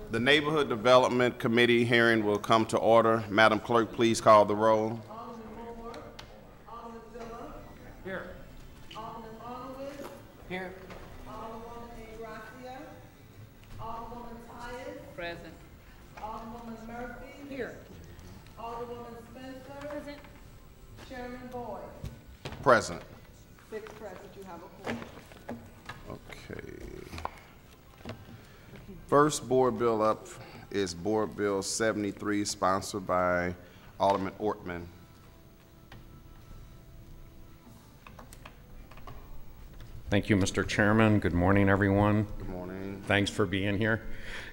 The Neighborhood Development Committee hearing will come to order. Madam Clerk, please call the roll. Alderman Moore. Alderman Villa. Here. Alderman Arnold. Here. Alderwoman Gracia. Alderwoman Tyus. Present. Alderwoman Murphy. Here. Alderwoman Spencer. Present. Chairman Boyd. Present. 6 present, you have a quorum. Okay. First board bill up is Board Bill 73, sponsored by Alderman Ortman. Thank you, Mr. Chairman. Good morning, everyone. Good morning. Thanks for being here.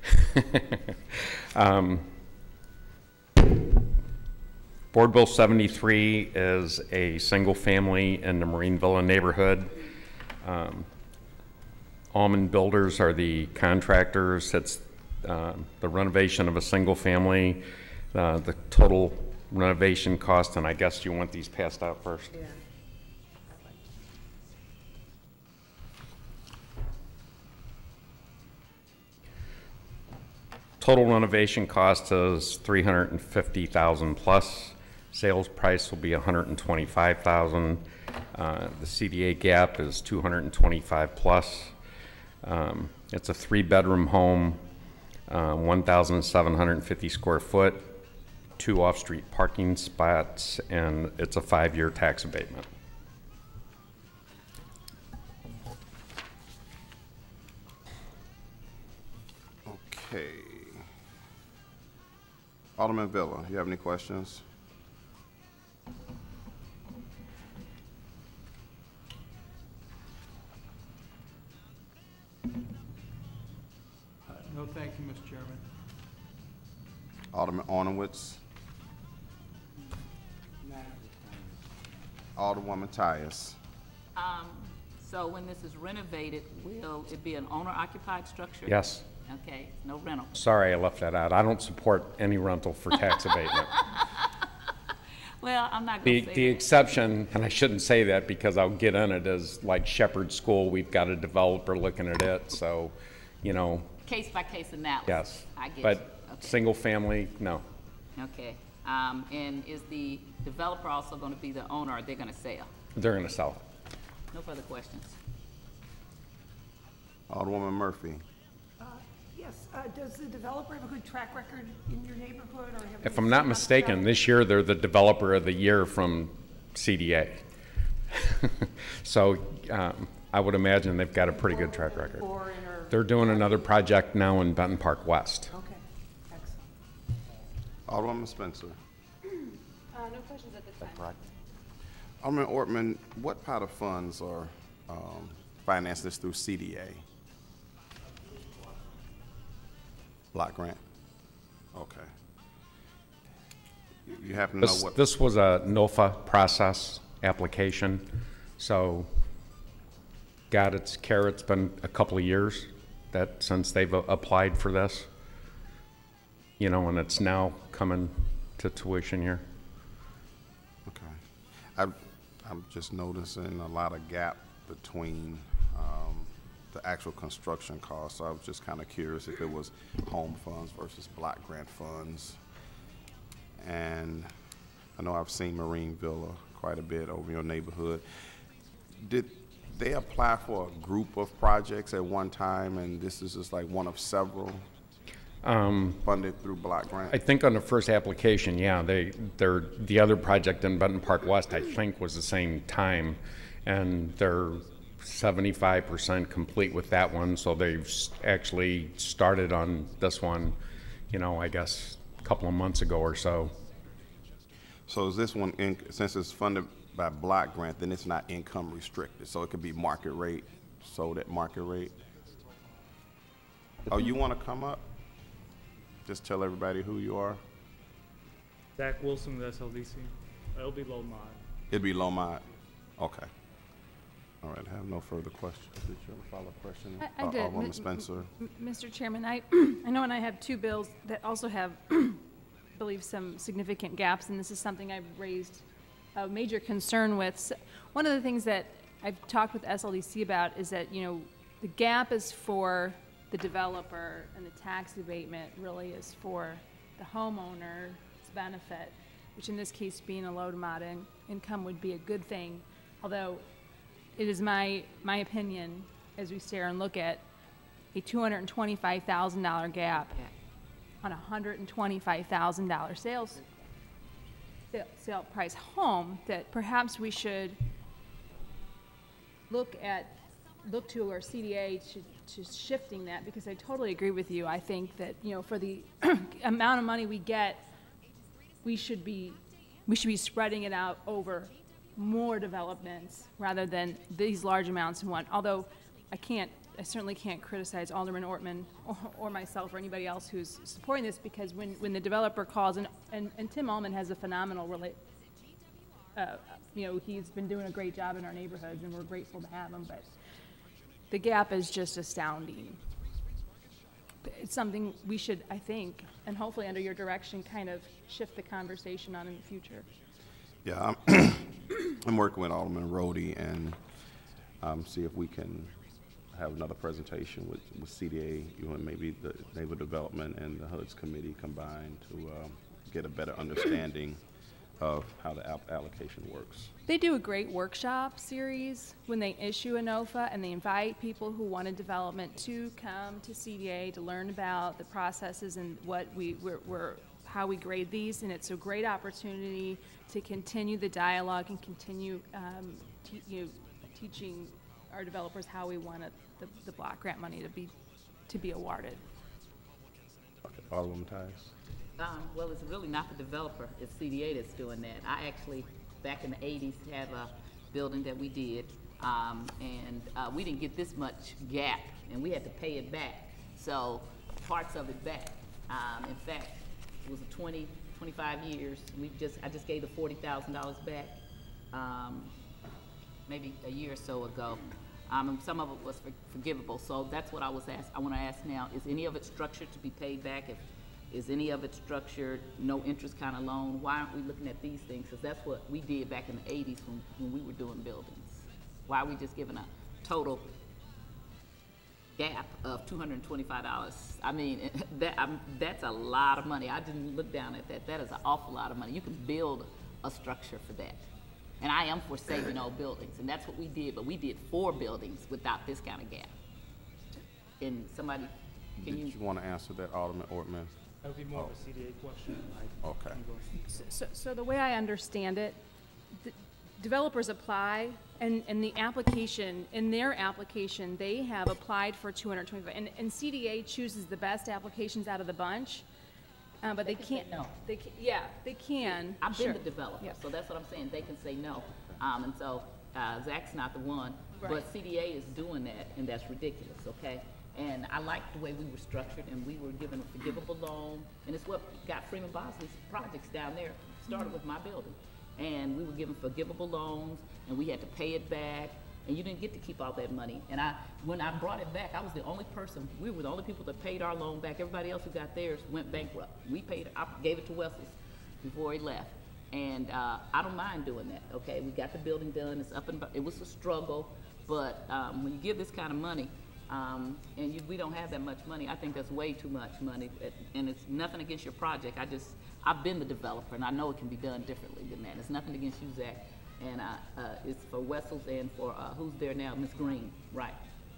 Board Bill 73 is a single family in the Marine Villa neighborhood. Almond Builders are the contractors. It's the renovation of a single family, the total renovation cost, and I guess you want these passed out first. Yeah. Total renovation cost is $350,000 plus. Sales price will be $125,000. The CDA gap is $225 plus. It's a 3-bedroom home, 1,750 square foot, 2 off-street parking spots, and it's a 5-year tax abatement. Okay. Alderman Villa, you have any questions? No, thank you, Mr. Chairman. Alderman Arnowitz. Alderwoman Tyus. So when this is renovated, will it be an owner-occupied structure? Yes. Okay, no rental. Sorry, I left that out. I don't support any rental for tax abatement. Well, I'm not going to say The that. exception, and I shouldn't say that because I'll get in it, is like Shepherd School, we've got a developer looking at it, so, you know, Case-by-case analysis. yes. I get you. But Okay. single family, no. Okay. And is the developer also going to be the owner, or they're going to sell? They're gonna sell it. No further questions. Alderwoman Murphy. Yes, does the developer have a good track record in your neighborhood, or have If you I'm not seen mistaken, other this year they're the developer of the year from CDA. So I would imagine they've got a pretty good track record. foreign or? They're doing another project now in Benton Park West. Okay, excellent. Alderwoman Spencer. No questions at this time. Alderman Ortman, what part of funds are financed this through CDA? Block grant? Okay. You happen to know what? This was a NOFA process application, so got its carrot's been a couple of years that since they've applied for this, you know, and it's now coming to tuition here. Okay. I'm just noticing a lot of gap between the actual construction costs. So I was just kind of curious if it was home funds versus block grant funds. And I know I've seen Marine Villa quite a bit over your neighborhood. Did they apply for a group of projects at one time, and this is just like one of several funded through block grant? I think on the first application, yeah, the other project in Benton Park West, I think, was the same time, and they're 75% complete with that one, so they've actually started on this one, you know, I guess a couple of months ago or so. So is this one, since it's funded by block grant, then it's not income restricted, so it could be market rate, sold at market rate? Oh, you want to come up? Just tell everybody who you are. Zach Wilson with SLDC. It'll be low mod. It'd be low mod. Okay. All right, I have no further questions. Did you have a follow-up question? I did. Alderwoman Spencer. Mr. Chairman, I know, and I have 2 bills that also have, I believe, some significant gaps, and this is something I've raised a major concern with. So one of the things that I've talked with SLDC about is that, you know, the gap is for the developer, and the tax abatement really is for the homeowner's benefit, which in this case, being a low to moderate income would be a good thing. Although it is my opinion, as we stare and look at a $225,000 gap on a $125,000 sale price home, that perhaps we should look to our CDA to shifting that, because I totally agree with you. I think that, you know, for the amount of money we get, we should be spreading it out over more developments rather than these large amounts in one. Although I certainly can't criticize Alderman Ortman or myself or anybody else who's supporting this, because when the developer calls, and Tim Allman has a phenomenal you know, he's been doing a great job in our neighborhoods, and we're grateful to have him, but the gap is just astounding. It's something we should, I think, and hopefully under your direction, kind of shift the conversation on in the future. Yeah, I'm working with Alderman Rhodey and see if we can have another presentation with CDA, you know, and maybe the Neighborhood Development and the HUD's committee combined to get a better understanding of how the allocation works. They do a great workshop series when they issue a NOFA, and they invite people who want a development to come to CDA to learn about the processes and what how we grade these, and it's a great opportunity to continue the dialogue and continue teaching our developers how we want the block grant money to be awarded. Okay, Alderman Tyus. Well, it's really not the developer, it's CDA that's doing that. I actually, back in the 80s, have a building that we did, and we didn't get this much gap, and we had to pay it back. So, parts of it back. In fact, it was 25 years. I just gave the $40,000 back, maybe a year or so ago. And some of it was forgivable. So that's what I was asked. I want to ask now: is any of it structured to be paid back? Is any of it structured no interest kind of loan? Why aren't we looking at these things? Because that's what we did back in the 80s when we were doing buildings. Why are we just giving a total gap of $225? I mean, that's a lot of money. I didn't look down at that. That is an awful lot of money. You can build a structure for that. And I am for saving old buildings, and that's what we did, but we did 4 buildings without this kind of gap. And somebody, Did you want to answer that, Alderman Ortman? That would be more of a CDA question. Okay. So the way I understand it, the developers apply, and the application, in their application, they have applied for 225, and CDA chooses the best applications out of the bunch, but they can't. No. They can. I've sure. been the developer, Yeah. so that's what I'm saying. They can say no. And so Zach's not the one, Right. but CDA is doing that, and that's ridiculous, okay? And I like the way we were structured, and we were given a forgivable loan, and it's what got Freeman Bosley's projects down there started with my building. And we were given forgivable loans, and we had to pay it back, and you didn't get to keep all that money. And when I brought it back, I was the only person, we were the only people that paid our loan back. Everybody else who got theirs went bankrupt. We paid, I gave it to Wessels before he left. And I don't mind doing that, okay? We got the building done, it's up and, it was a struggle, but when you give this kind of money, and we don't have that much money, I think that's way too much money, and it's nothing against your project. I've been the developer, and I know it can be done differently than that. It's nothing against you, Zach, and it's for Wessels and for who's there now, Ms. Green, right?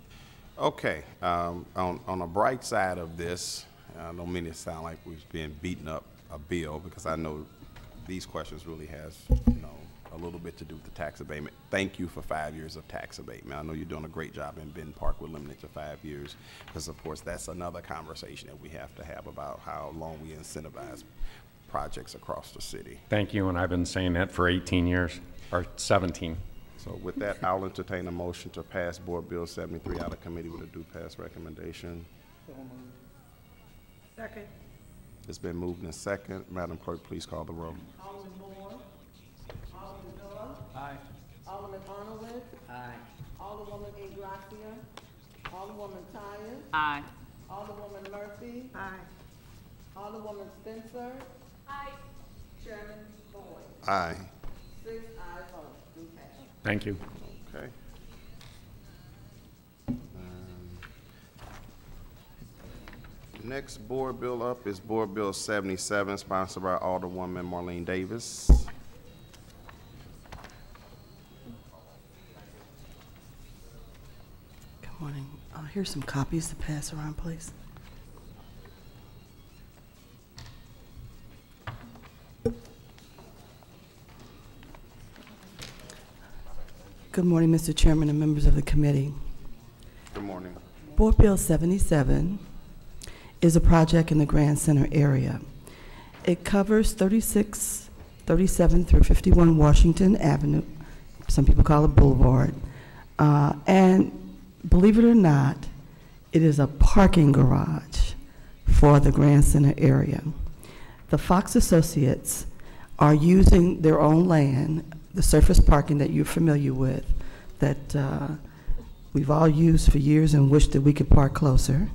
Okay. On the bright side of this, I don't mean to sound like we're being beaten up a bill, because I know these questions really has, a little bit to do with the tax abatement. Thank you for 5 years of tax abatement. I know you're doing a great job in Benton Park with limited to 5 years, because of course that's another conversation that we have to have about how long we incentivize projects across the city. Thank you, and I've been saying that for 18 years, or 17. So with that, I'll entertain a motion to pass Board Bill 73 out of committee with a due pass recommendation. Second. It's been moved in second. Madam Clerk, please call the roll. Alderman Moore. Alderman Miller. Aye. Alderman Arnold. Aye. Alderwoman Ingracia. Alderwoman Tyus. Aye. Alderwoman Murphy. Aye. Alderwoman Spencer. Aye. Chairman Boyd. Aye. 6 ayes vote, do pass. Thank you. Okay. Next board bill up is Board Bill 77, sponsored by Alderwoman Marlene Davis. Good morning. Here's some copies to pass around, please. Good morning, Mr. Chairman and members of the committee. Good morning. Board Bill 77 is a project in the Grand Center area. It covers 36, 37 through 51 Washington Avenue. Some people call it Boulevard. And believe it or not, it is a parking garage for the Grand Center area. The Fox Associates are using their own land, the surface parking that you're familiar with, that we've all used for years and wish that we could park closer,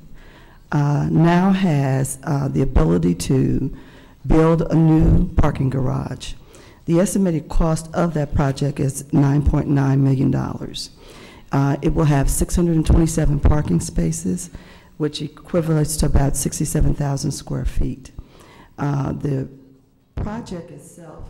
now has the ability to build a new parking garage. The estimated cost of that project is $9.9 million. It will have 627 parking spaces, which equates to about 67,000 square feet. The project itself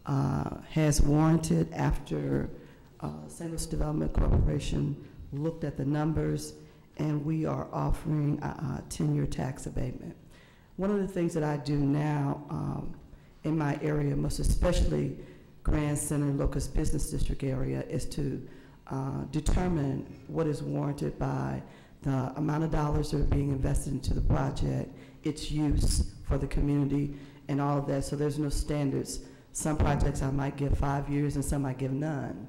has warranted after St. Louis Development Corporation looked at the numbers, and we are offering a 10-year tax abatement. One of the things that I do now in my area, most especially Grand Center, Locust Business District area, is to determine what is warranted by the amount of dollars that are being invested into the project, its use for the community, and all of that. So there's no standards. Some projects I might give 5 years and some I give none.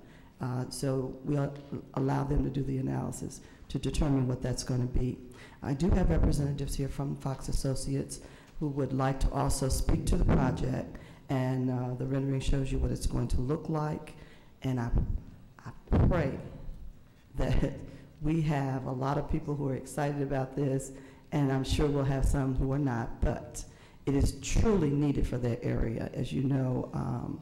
So we'll allow them to do the analysis to determine what that's going to be. I do have representatives here from Fox Associates who would like to also speak to the project, and the rendering shows you what it's going to look like. And I pray that we have a lot of people who are excited about this, and I'm sure we'll have some who are not, but it is truly needed for their area. As you know,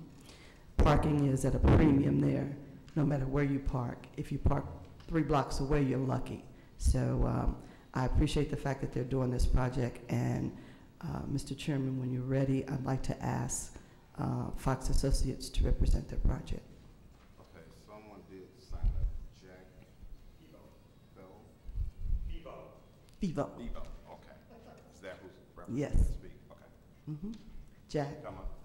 parking is at a premium there, no matter where you park. If you park 3 blocks away, you're lucky. So I appreciate the fact that they're doing this project, and Mr. Chairman, when you're ready, I'd like to ask Fox Associates to represent their project. Okay, someone did sign up, Jack Vivo. Okay. Is that who's representing Yes. to speak? Okay. Jack. Come up.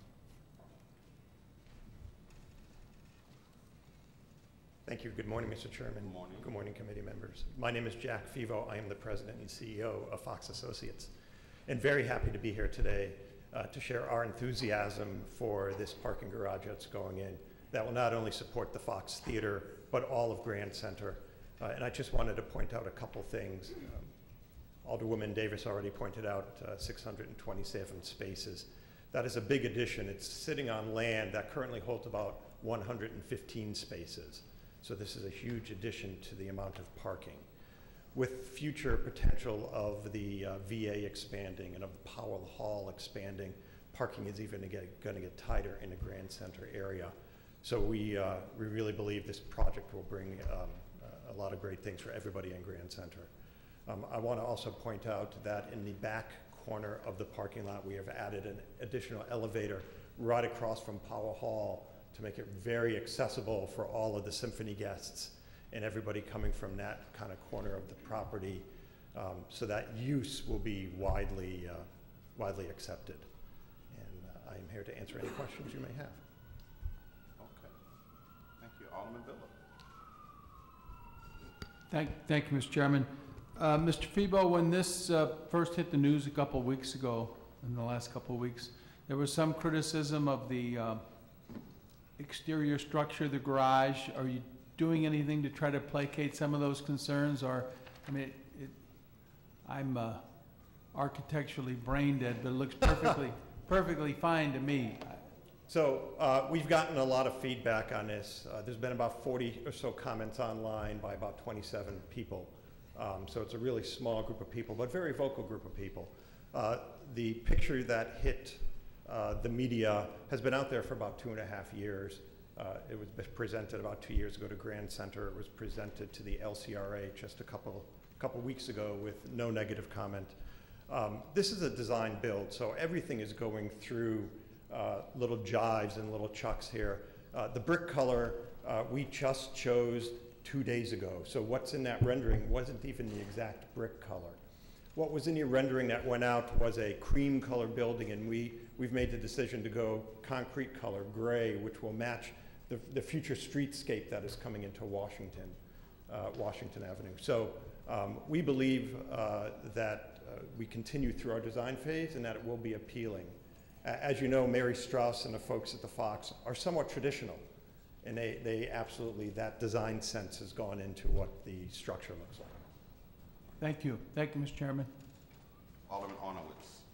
Thank you. Good morning, Mr. Chairman. Good morning. Good morning, committee members. My name is Jack Fivo. I am the president and CEO of Fox Associates, and very happy to be here today to share our enthusiasm for this parking garage that's going in that will not only support the Fox Theater, but all of Grand Center. And I just wanted to point out a couple things. Alderwoman Davis already pointed out 627 spaces. That is a big addition. It's sitting on land that currently holds about 115 spaces. So this is a huge addition to the amount of parking. With future potential of the VA expanding and of the Powell Hall expanding, parking is even going to get tighter in the Grand Center area. So we really believe this project will bring a lot of great things for everybody in Grand Center. I want to also point out that in the back corner of the parking lot, we have added an additional elevator right across from Powell Hall to make it very accessible for all of the symphony guests and everybody coming from that kind of corner of the property, so that use will be widely accepted. And I am here to answer any questions you may have. Okay. Thank you. Alderman Billop. Thank you, Mr. Chairman. Mr. Febo, when this first hit the news a couple of weeks ago, in the last couple of weeks, there was some criticism of the exterior structure of the garage. Are you doing anything to try to placate some of those concerns? Or, I mean, I'm architecturally brain dead, but it looks perfectly fine to me. So we've gotten a lot of feedback on this. There's been about 40 or so comments online by about 27 people. So it's a really small group of people, but very vocal group of people. The picture that hit the media has been out there for about 2.5 years. It was presented about 2 years ago to Grand Center. It was presented to the LCRA just a couple weeks ago with no negative comment. This is a design build, so everything is going through little jives and little chucks here. The brick color we just chose 2 days ago, so what's in that rendering wasn't even the exact brick color. What was in the rendering that went out was a cream color building, and we've made the decision to go concrete color, gray, which will match the future streetscape that is coming into Washington Avenue. So we believe that we continue through our design phase and that it will be appealing. As you know, Mary Strauss and the folks at the Fox are somewhat traditional, and they absolutely, that design sense has gone into what the structure looks like. Thank you. Thank you, Mr. Chairman. Alderman Arnowitz.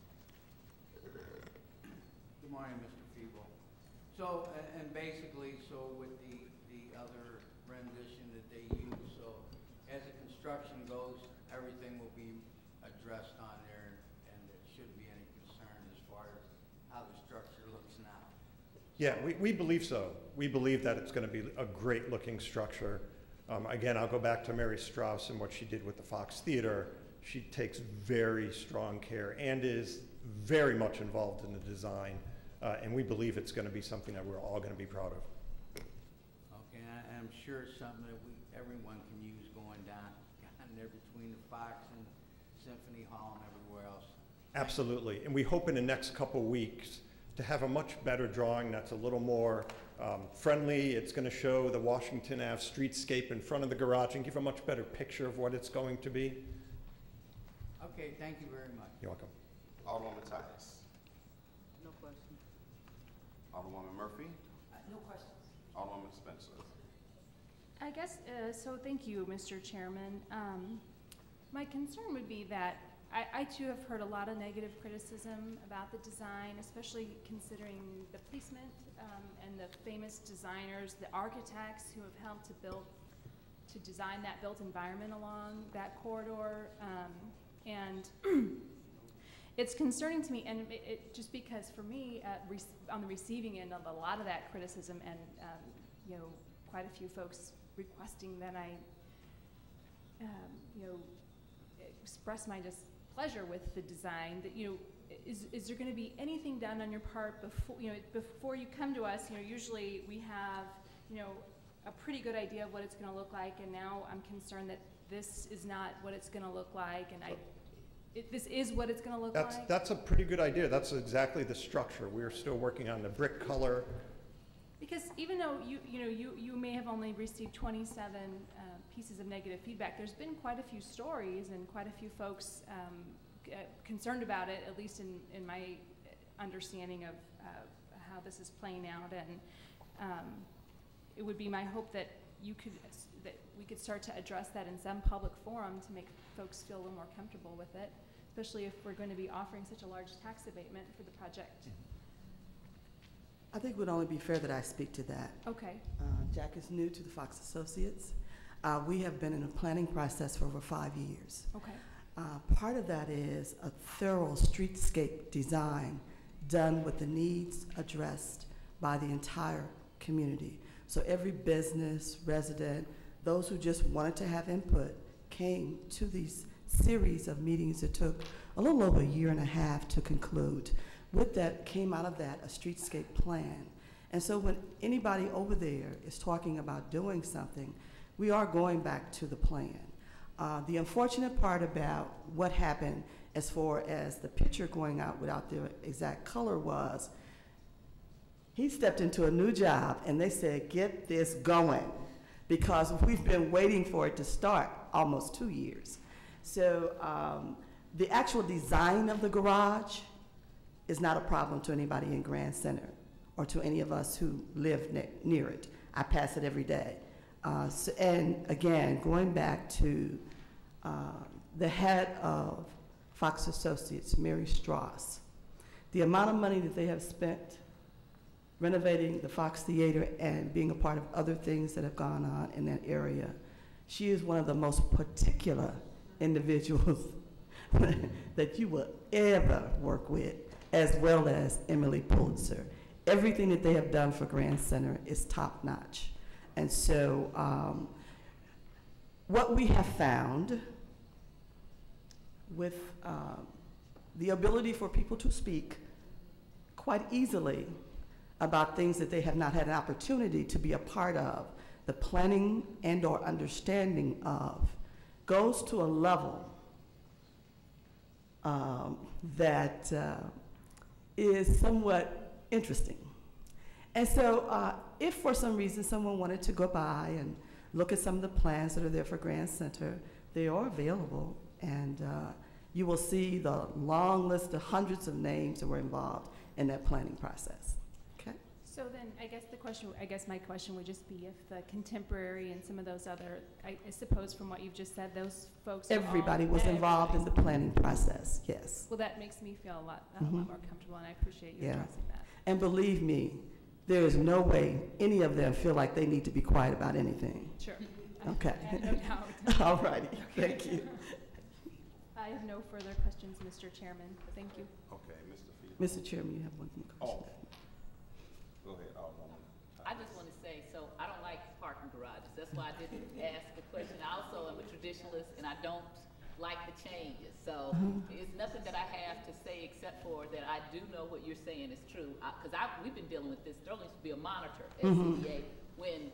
Good morning, Mr. Feeble. So, and basically, so with the other rendition that they use, so as the construction goes, everything will be addressed on there, and there shouldn't be any concern as far as how the structure looks now. Yeah, we believe so. We believe that it's going to be a great looking structure. Again, I'll go back to Mary Strauss and what she did with the Fox Theater. She takes very strong care and is very much involved in the design, and we believe it's going to be something that we're all going to be proud of. Okay, I'm sure it's something that everyone can use going down there between the Fox and Symphony Hall and everywhere else. Absolutely, and we hope in the next couple weeks to have a much better drawing that's a little more friendly. It's going to show the Washington Ave streetscape in front of the garage and give a much better picture of what it's going to be. Okay, thank you very much. You're welcome. Alderwoman Tice. No questions. Alderwoman Murphy. No questions. Alderwoman Spencer. I guess, so thank you, Mr. Chairman. My concern would be that I too have heard a lot of negative criticism about the design, especially considering the placement and the famous designers, the architects who have helped to design that built environment along that corridor. And it's concerning to me, and just because for me, on the receiving end of a lot of that criticism, and you know, quite a few folks requesting that I, you know, express my displeasure with the design. That, you know, is there going to be anything done on your part before, you know, before you come to us? You know, usually we have, you know, a pretty good idea of what it's going to look like, and now I'm concerned that this is not what it's going to look like, and this is what it's going to look like. That's a pretty good idea. That's exactly the structure. We're still working on the brick color. Because even though you may have only received 27 pieces of negative feedback, there's been quite a few stories and quite a few folks concerned about it, at least in my understanding of how this is playing out. And it would be my hope that we could start to address that in some public forum to make folks feel a little more comfortable with it, especially if we're going to be offering such a large tax abatement for the project. I think it would only be fair that I speak to that. Okay. Jack is new to the Fox Associates. We have been in a planning process for over 5 years. Okay. Part of that is a thorough streetscape design done with the needs addressed by the entire community. So every business, resident, those who just wanted to have input came to these series of meetings that took a little over 1.5 years to conclude. With that, came out of that a streetscape plan. And so when anybody over there is talking about doing something, we are going back to the plan. The unfortunate part about what happened as far as the picture going out without the exact color was, he stepped into a new job and they said, get this going, because we've been waiting for it to start almost 2 years. So the actual design of the garage is not a problem to anybody in Grand Center or to any of us who live near it. I pass it every day. And again, going back to the head of Fox Associates, Mary Strauss, the amount of money that they have spent renovating the Fox Theater and being a part of other things that have gone on in that area, she is one of the most particular individuals that you will ever work with, as well as Emily Pulitzer. Everything that they have done for Grand Center is top notch. And so what we have found with the ability for people to speak quite easily about things that they have not had an opportunity to be a part of, the planning and or understanding of, goes to a level that is somewhat interesting. And so if for some reason someone wanted to go by and look at some of the plans that are there for Grand Center, they are available, and you will see the long list of hundreds of names that were involved in that planning process. Okay? So then, I guess my question would just be if the contemporary and some of those other, I suppose from what you've just said, those folks. Everybody was involved in the planning process, yes. Well, that makes me feel a lot more comfortable, and I appreciate you addressing that. And believe me, there is no way any of them feel like they need to be quiet about anything. Sure. Okay. No doubt. All righty, thank you. I have no further questions, Mr. Chairman. Thank you. Okay, Mr. Field. Mr. Chairman, you have one more question. Go ahead, Alderwoman. I just want to say, so I don't like parking garages. That's why I didn't ask the question. I also am a traditionalist, and I don't like the changes. So it's nothing that I have to say except for that I do know what you're saying is true. Because we've been dealing with this. There only used to be a monitor at CDA when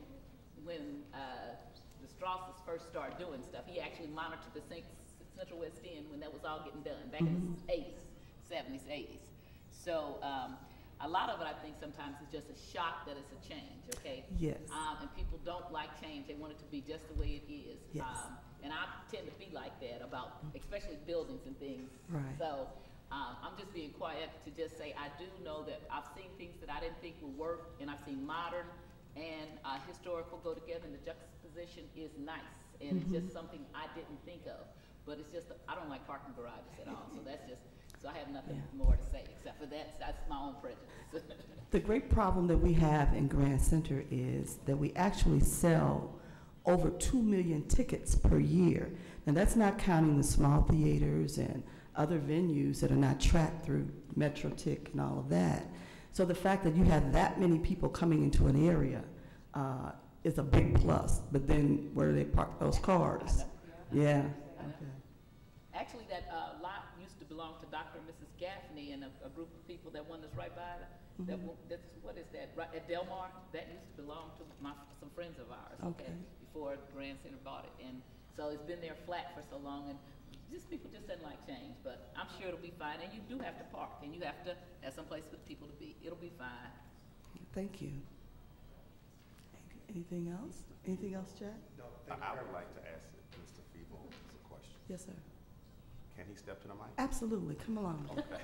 the Strasses first started doing stuff. He actually monitored the Central West End when that was all getting done back in the 80s, 70s, 80s. So a lot of it, I think, sometimes is just a shock that it's a change, okay? Yes. And people don't like change. They want it to be just the way it is. Yes. And I tend to be like that about, especially buildings and things. Right. So I'm just being quiet to just say I do know that I've seen things that I didn't think would work, and I've seen modern and historical go together, and the juxtaposition is nice. And it's just something I didn't think of. But it's just, I don't like parking garages at all. So that's just, so I have nothing more to say except for that's my own prejudice. The great problem that we have in Grand Center is that we actually sell over 2 million tickets per year. And that's not counting the small theaters and other venues that are not tracked through MetroTick and all of that. So the fact that you have that many people coming into an area is a big plus. But then where do they park those cars? Yeah. Okay. Actually, that lot used to belong to Dr. and Mrs. Gaffney and a group of people that one that's right by that. What is that? Right at Del Mar, that used to belong to some friends of ours. Okay. Before Grand Center bought it, and so it's been there flat for so long, and just people just doesn't like change. But I'm sure it'll be fine. And you do have to park, and you have to have some place for people to be. It'll be fine. Thank you. Anything else? Anything else, Jack? No, I would like to ask Mr. Feeble a question. Yes, sir. Can he step to the mic? Absolutely. Come along. Okay.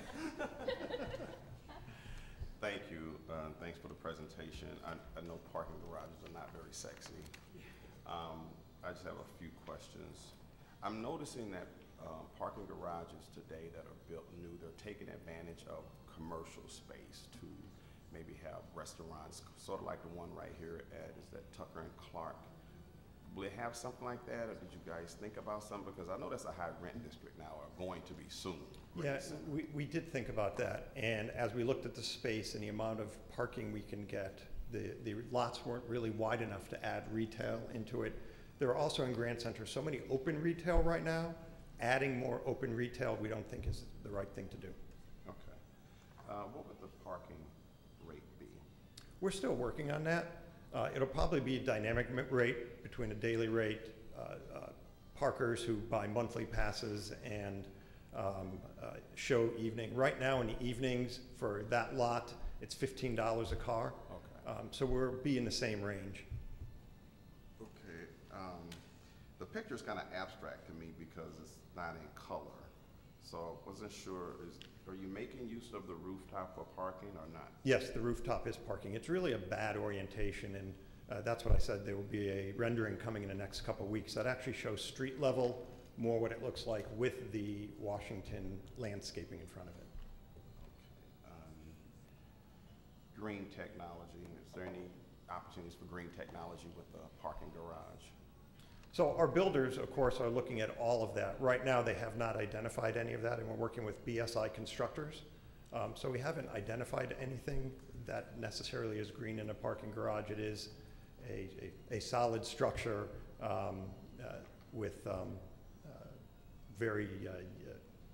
Thank you. Thanks for the presentation. I know parking garages are not very sexy. I just have a few questions. I'm noticing that parking garages today that are built new, they're taking advantage of commercial space to maybe have restaurants, sort of like the one right here at, is that Tucker and Clark? Will it have something like that, or did you guys think about something? Because I know that's a high rent district now, or going to be soon. Yeah, we did think about that, and as we looked at the space and the amount of parking we can get, the lots weren't really wide enough to add retail into it. There are also in Grand Center so many open retail right now. Adding more open retail we don't think is the right thing to do. Okay. What would the parking rate be? We're still working on that. It'll probably be a dynamic rate between a daily rate, parkers who buy monthly passes, and show evening. Right now in the evenings for that lot, it's $15 a car. Okay. So we'll be in the same range. Okay. The picture's kind of abstract to me because it's not in color. So I wasn't sure, are you making use of the rooftop for parking or not? Yes, the rooftop is parking. It's really a bad orientation, and that's what I said. There will be a rendering coming in the next couple of weeks that actually shows street level, more what it looks like with the Washington landscaping in front of it. Okay. Green technology, is there any opportunities for green technology with the parking garage? So our builders, of course, are looking at all of that. Right now, they have not identified any of that, and we're working with BSI constructors. So we haven't identified anything that necessarily is green in a parking garage. It is a solid structure with very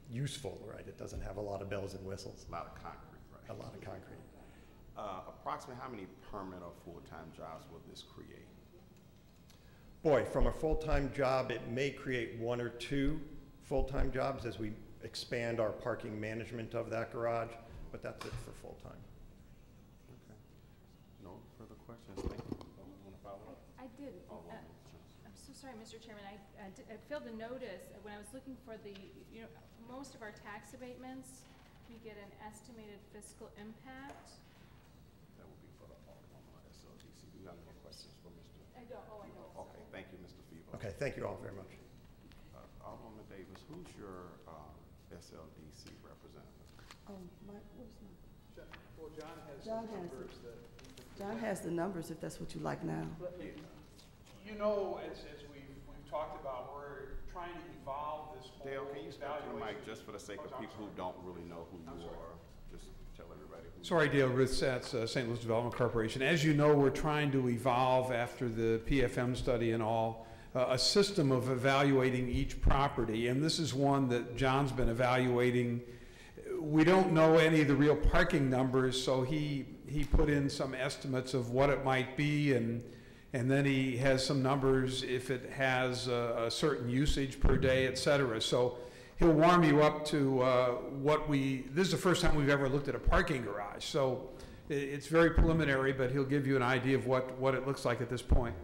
useful, right? It doesn't have a lot of bells and whistles. A lot of concrete, right? A lot of concrete. Approximately how many permanent or full-time jobs will this create? Boy, from a full-time job, it may create 1 or 2 full-time jobs as we expand our parking management of that garage, but that's it for full-time. Okay. No further questions? Thank you. Want to follow up? I did. I'm so sorry, Mr. Chairman. I failed to notice when I was looking for the, most of our tax abatements, we get an estimated fiscal impact. That will be for the Alabama SLDC. Do you have any questions for Mr.? I don't. Oh, I know. Okay, thank you, Mr. Febo. Okay, thank you all very much. Alderwoman Davis, who's your SLDC representative? Oh, where's my? Well, John has John some has numbers it. that. John has the numbers if that's what you like now. You know, as we've talked about, we're trying to evolve this whole Dale, can you speak to the mic evaluation. just for the sake of people who don't really know who you are? Just tell everybody who. Sorry, Dale Ruth Satz, St. Louis Development Corporation. As you know, we're trying to evolve after the PFM study and all, a system of evaluating each property, and this is one that John's been evaluating. We don't know any of the real parking numbers, so he put in some estimates of what it might be, and then he has some numbers if it has a certain usage per day, et cetera. So he'll warm you up to this is the first time we've ever looked at a parking garage. So it's very preliminary, but he'll give you an idea of what it looks like at this point.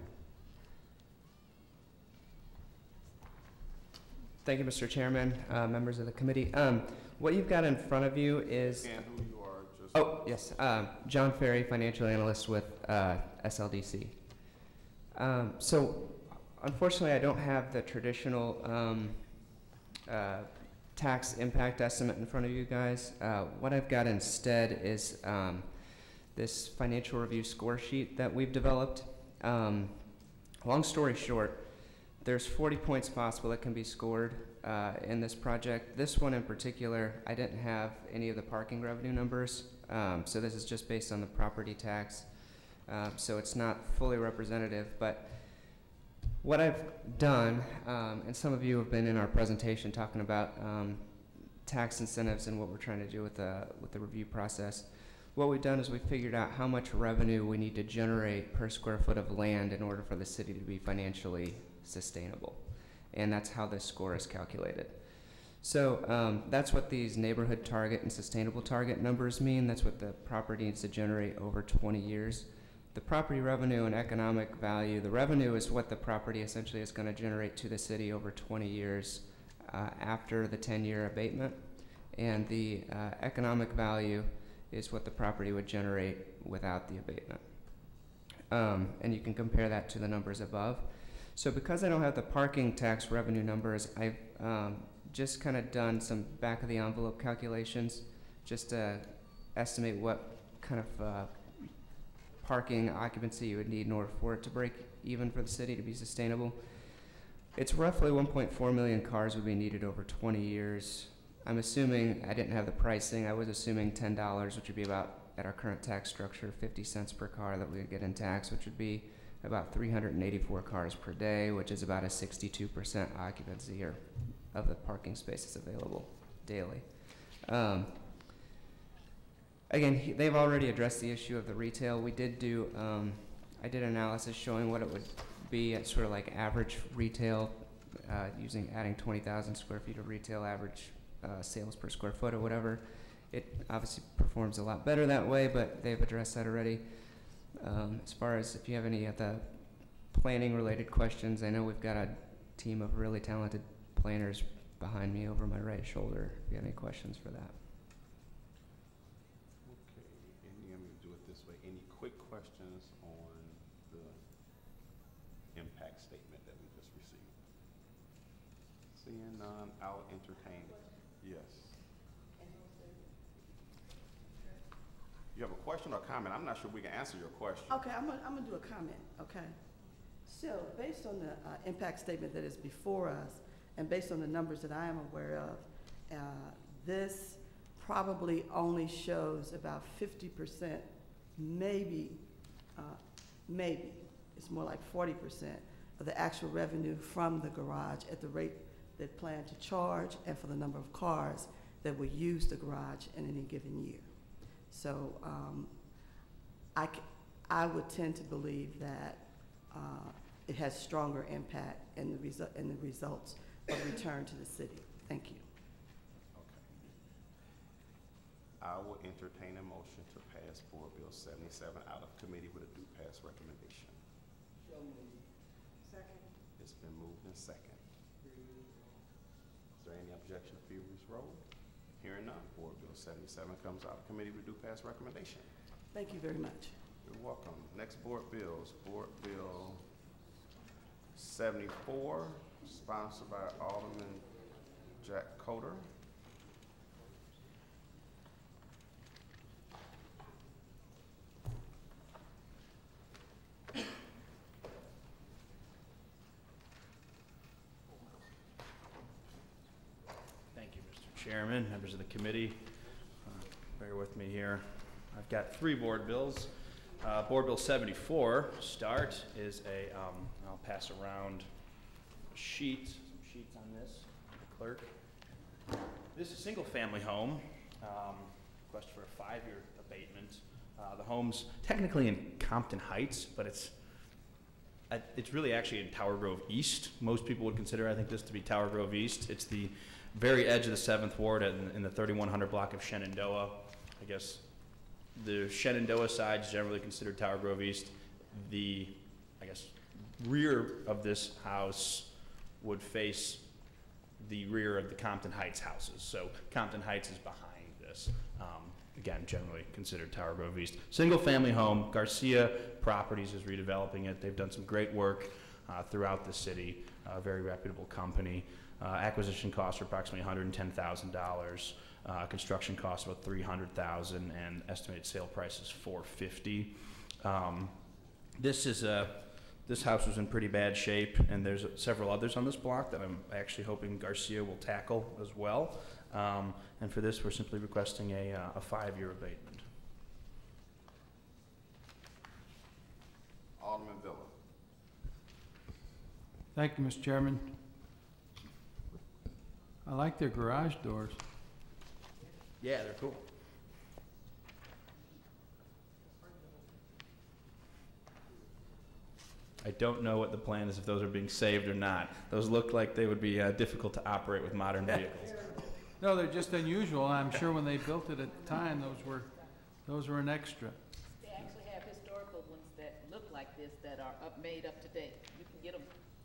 Thank you, Mr. Chairman, members of the committee. What you've got in front of you is... And who you are, just... Oh, yes. John Ferry, financial analyst with SLDC. So, unfortunately, I don't have the traditional tax impact estimate in front of you guys. What I've got instead is this financial review score sheet that we've developed. Long story short, there's 40 points possible that can be scored in this project. This one in particular, I didn't have any of the parking revenue numbers, so this is just based on the property tax. So it's not fully representative, but what I've done, and some of you have been in our presentation talking about tax incentives and what we're trying to do with the review process. What we've done is we've figured out how much revenue we need to generate per square foot of land in order for the city to be financially sustainable. And that's how this score is calculated. So that's what these neighborhood target and sustainable target numbers mean. That's what the property needs to generate over 20 years. The property revenue and economic value, the revenue is what the property essentially is going to generate to the city over 20 years after the 10-year abatement. And the economic value is what the property would generate without the abatement. And you can compare that to the numbers above. So because I don't have the parking tax revenue numbers, I've just kind of done some back of the envelope calculations just to estimate what kind of parking occupancy you would need in order for it to break even for the city to be sustainable. It's roughly 1.4 million cars would be needed over 20 years. I'm assuming, I didn't have the pricing, I was assuming $10, which would be about, at our current tax structure, 50 cents per car that we would get in tax, which would be about 384 cars per day, which is about a 62% occupancy here of the parking spaces available daily. Again, they've already addressed the issue of the retail. We did do, I did analysis showing what it would be at sort of like average retail, adding 20,000 square feet of retail average sales per square foot or whatever. It obviously performs a lot better that way, but they've addressed that already. As far as if you have any of the planning related questions, I know we've got a team of really talented planners behind me over my right shoulder. If you have any questions for that. Okay, and I'm going to do it this way. Any quick questions on the impact statement that we just received? Seeing none, I'll entertain it. Yes. You have a question or comment? I'm not sure we can answer your question. Okay, I'm gonna do a comment, okay? So, based on the impact statement that is before us, and based on the numbers that I am aware of, this probably only shows about 50%, maybe, it's more like 40% of the actual revenue from the garage at the rate that plan to charge and for the number of cars that will use the garage in any given year. So I would tend to believe that it has stronger impact in the results of return to the city. Thank you. I will entertain a motion to pass Board Bill 77 out of committee with a due pass recommendation. Second. It's been moved and second. Is there any objection to previous roll? Hearing none, Board Bill 77 comes out of committee with due pass recommendation. Thank you very much. You're welcome. Next board bills, Board Bill 74, sponsored by Alderman Jack Coder. Thank you, Mr. Chairman, members of the committee. Bear with me here. I've got 3 board bills. Board Bill 74, start, is a, I'll pass around a sheet, some sheets on this, the clerk. This is a single-family home, request for a 5-year abatement. The home's technically in Compton Heights, but it's really actually in Tower Grove East. Most people would consider, I think, this to be Tower Grove East. It's the very edge of the 7th Ward in the 3100 block of Shenandoah. I guess the Shenandoah side is generally considered Tower Grove East. The, I guess, rear of this house would face the rear of the Compton Heights houses. So Compton Heights is behind this. Again, generally considered Tower Grove East. Single family home. Garcia Properties is redeveloping it. They've done some great work throughout the city. A very reputable company. Acquisition costs are approximately $110,000. Construction costs about $300,000, and estimated sale price is $450,000. This house was in pretty bad shape, and there's several others on this block that I'm actually hoping Garcia will tackle as well. And for this, we're simply requesting a 5-year abatement. Alderman Villa. Thank you, Mr. Chairman. I like their garage doors. Yeah, they're cool. I don't know what the plan is, if those are being saved or not. Those look like they would be difficult to operate with modern vehicles. No, they're just unusual. I'm sure when they built it at the time, those were an extra. They actually have historical ones that look like this that are made up to date. You can get them.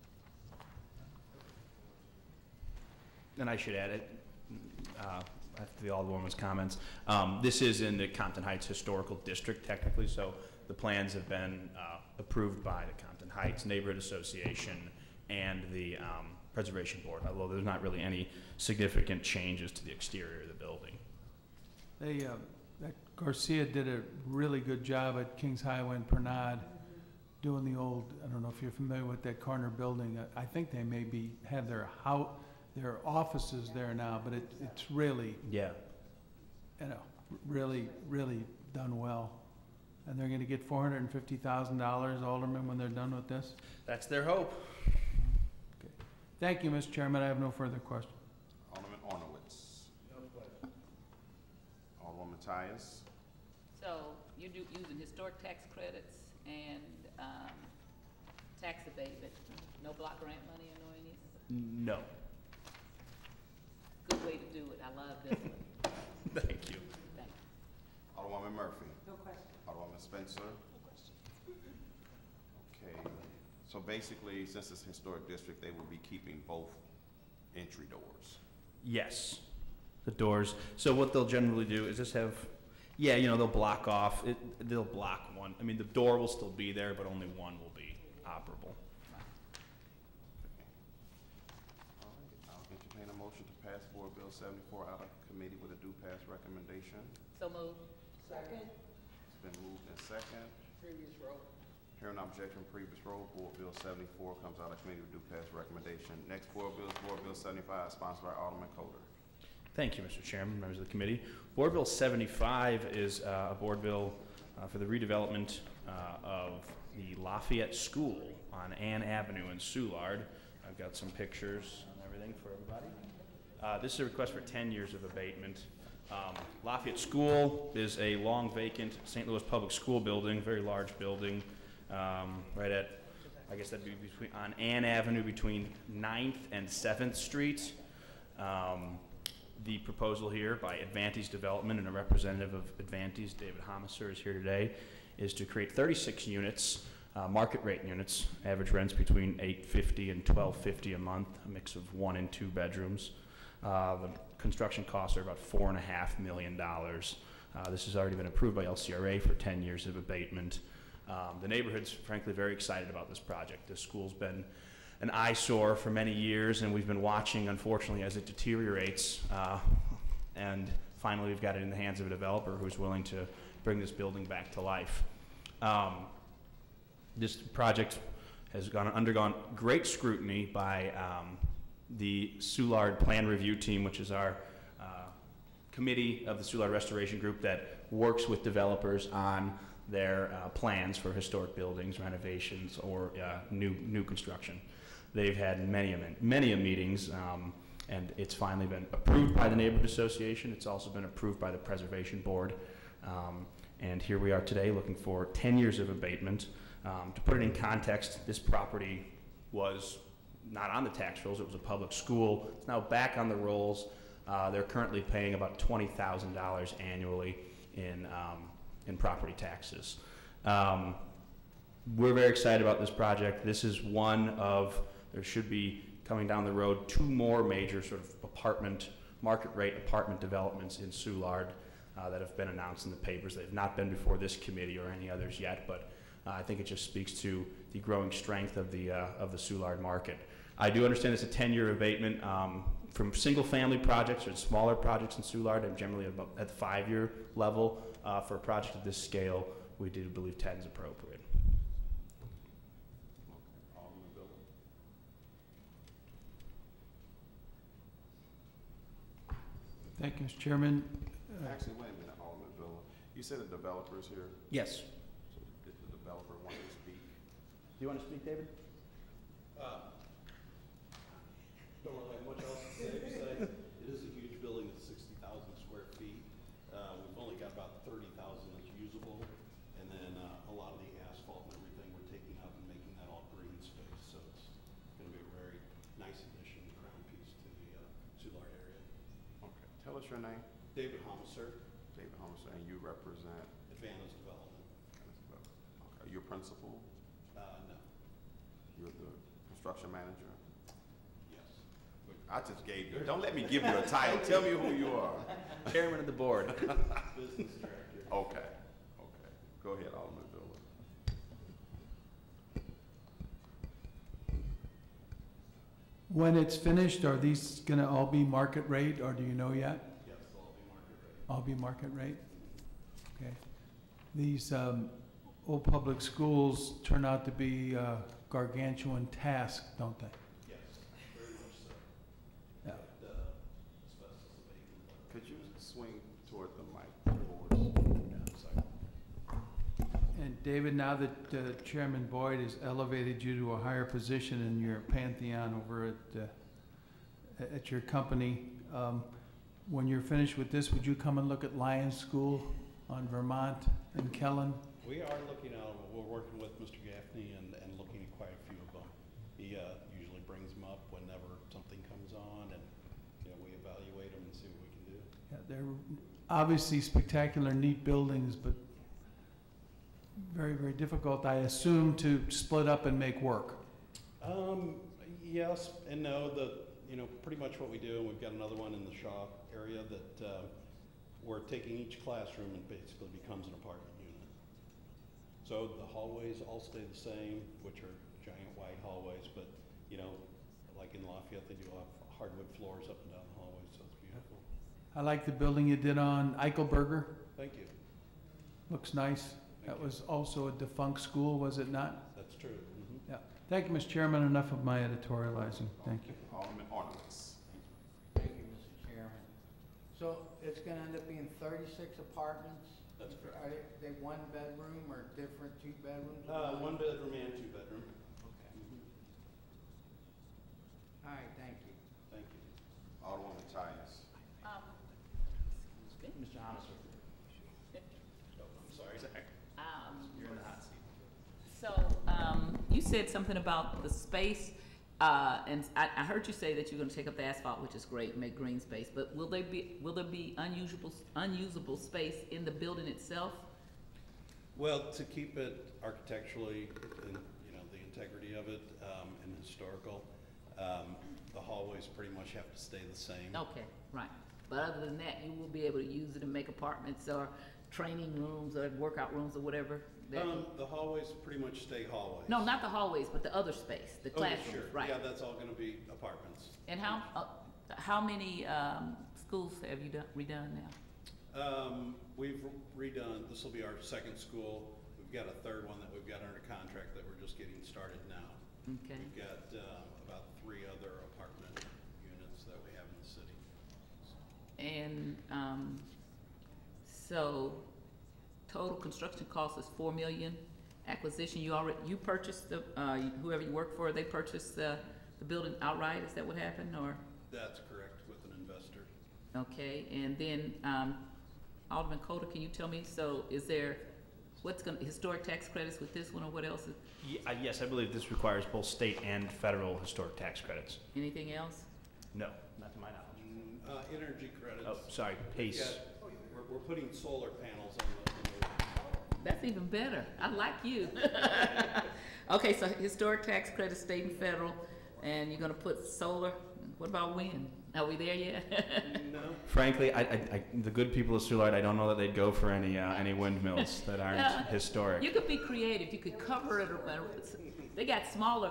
And I should add it, after the Alderwoman's comments, this is in the Compton Heights Historical District technically, so the plans have been approved by the Compton Heights Neighborhood Association and the Preservation Board, although there's not really any significant changes to the exterior of the building. That Garcia did a really good job at Kings Highway and Pernod doing the old, I don't know if you're familiar with that corner building. I think they maybe have their offices there now, but it's really, yeah, really done well. And they're going to get $450,000, Alderman, when they're done with this? That's their hope. Okay. Thank you, Mr. Chairman. I have no further questions. Alderman Ornowitz. No question. Alderwoman Tyus. So you're using historic tax credits and tax abatement. No block grant money or no any? No. Good way to do it. I love this one. Thank you. Thank you. Alderwoman Murphy. No question. Alderwoman Spencer. No question. Okay, so basically, since it's a historic district, they will be keeping both entry doors. Yes, the doors. So what they'll generally do is just have, yeah, they'll block off, they'll block one. I mean, the door will still be there, but only one will be operable. All right, I'll entertain a motion to pass Board Bill 74 out of committee with a due pass recommendation. So moved. Second. It's been moved and second. Previous roll. Hearing objection, previous roll, Board Bill 74 comes out of committee with due pass recommendation. Next Board Bill is Board Bill 75, sponsored by Alderman Coder. Thank you, Mr. Chairman, members of the committee. Board Bill 75 is a board bill for the redevelopment of the Lafayette School on Ann Avenue in Soulard. I've got some pictures and everything. evening for everybody. This is a request for 10 years of abatement. Lafayette School is a long vacant St. Louis public school building, very large building, right at, I guess that'd be between, on Ann Avenue between 9th and 7th Street. The proposal here by Advantage Development, and a representative of Advantage, David Homiser, is here today, is to create 36 units, market rate units, average rents between $850 and $1250 a month, a mix of 1 and 2 bedrooms. The construction costs are about $4.5 million. This has already been approved by LCRA for 10 years of abatement. The neighborhood's frankly very excited about this project. This school's been an eyesore for many years, and we've been watching, unfortunately, as it deteriorates. And finally, we've got it in the hands of a developer who's willing to bring this building back to life. This project has undergone great scrutiny by the Soulard Plan Review Team, which is our committee of the Soulard Restoration Group that works with developers on their plans for historic buildings, renovations, or new construction. They've had many meetings, and it's finally been approved by the Neighborhood Association. It's also been approved by the Preservation Board. And here we are today looking for 10 years of abatement. To put it in context, this property was not on the tax rolls. It was a public school. It's now back on the rolls. They're currently paying about $20,000 annually in property taxes. We're very excited about this project. This is one of, there should be coming down the road, 2 more major sort of market rate apartment developments in Soulard that have been announced in the papers. They've not been before this committee or any others yet, but I think it just speaks to the growing strength of the Soulard market. I do understand it's a 10-year abatement. From single-family projects or smaller projects in Soulard, I'm generally about at the 5-year level. For a project of this scale, we do believe 10 is appropriate. Thank you, Mr. Chairman. Actually, wait a minute, Alderman Villa. You said the developer's here? Yes. So did the developer want to speak? Do you want to speak, David? Don't really have much else to say besides it is a huge building. It's 60,000 square feet. We've only got about 30,000 that's usable, and then a lot of the asphalt and everything we're taking out and making that all green space. So it's going to be a very nice addition, crown piece to the Soulard area. Okay. Tell us your name. David Homiser. David Homiser, and you represent? Advantage Development. Okay. You're principal? No. You're the construction manager? Yes. I just gave you. Don't let me give you a title. Tell me who you are. Chairman of the board. Business director. Okay. Okay. Go ahead, Alderman Villa. When it's finished, are these going to all be market rate, or do you know yet? Yes, they'll all be market rate. All be market rate? Okay. These old public schools turn out to be a gargantuan task, don't they? Yes, very much so. Yeah. Asbestos abatement. Could you swing toward the mic for us? Yeah, sorry. And David, now that Chairman Boyd has elevated you to a higher position in your pantheon over at your company, when you're finished with this, would you come and look at Lyons School on Vermont and Kellen? We are looking at them. We're working with Mr. Gaffney and looking at quite a few of them. He usually brings them up whenever something comes on, and we evaluate them and see what we can do. Yeah, they're obviously spectacular, neat buildings, but very, very difficult, I assume, to split up and make work. Yes and no. Pretty much what we do, and we've got another one in the shop area that we're taking each classroom and basically becomes an apartment unit. So the hallways all stay the same, which are giant wide hallways, but like in Lafayette, they do have hardwood floors up and down the hallways, so it's beautiful. I like the building you did on Eichelberger. Thank you. Looks nice. That was also a defunct school, was it not? That's true. Mm-hmm. Yeah. Thank you, Mr. Chairman. Enough of my editorializing. Thank you. Alderman Ornaments. Thank you, Mr. Chairman. So it's gonna end up being 36 apartments? That's correct. Are they 1 bedroom or different 2 bedrooms? 1 bedroom and 2 bedroom. Okay. All right, thank you. Thank Mr. Hamas. I'm sorry. You're in the hot seat. So, you said something about the space, and I heard you say that you're gonna take up the asphalt, which is great, and make green space, but will there be unusable space in the building itself? Well, to keep it architecturally, and, you know, the integrity of it, and historical, the hallways pretty much have to stay the same. Okay, right. But other than that, you will be able to use it and make apartments or training rooms or workout rooms or whatever? The hallways pretty much stay hallways. No, not the hallways, but the other space, the classrooms, sure. right? Yeah, that's all gonna be apartments. And how many schools have you redone now? We've redone, this will be our second school. We've got a third one that we've got under contract that we're just getting started now. Okay. We've got about 3 other apartment units that we have in the city. And so total construction cost is $4 million. Acquisition, you purchased the whoever you work for, they purchased the building outright. Is that what happened, or? That's correct, with an investor. Okay, and then Alderman Coulter, can you tell me? So, is there historic tax credits with this one, or what else? Yes, I believe this requires both state and federal historic tax credits. Anything else? No, not to my knowledge. Energy credits. Oh, sorry, PACE. We're putting solar panels on the That's even better. I like you. Okay, so historic tax credits, state and federal, and you're gonna put solar. What about wind? Are we there yet? No. Frankly, the good people of Soulard, I don't know that they'd go for any windmills that aren't historic. You could be creative. You could cover it. They got smaller,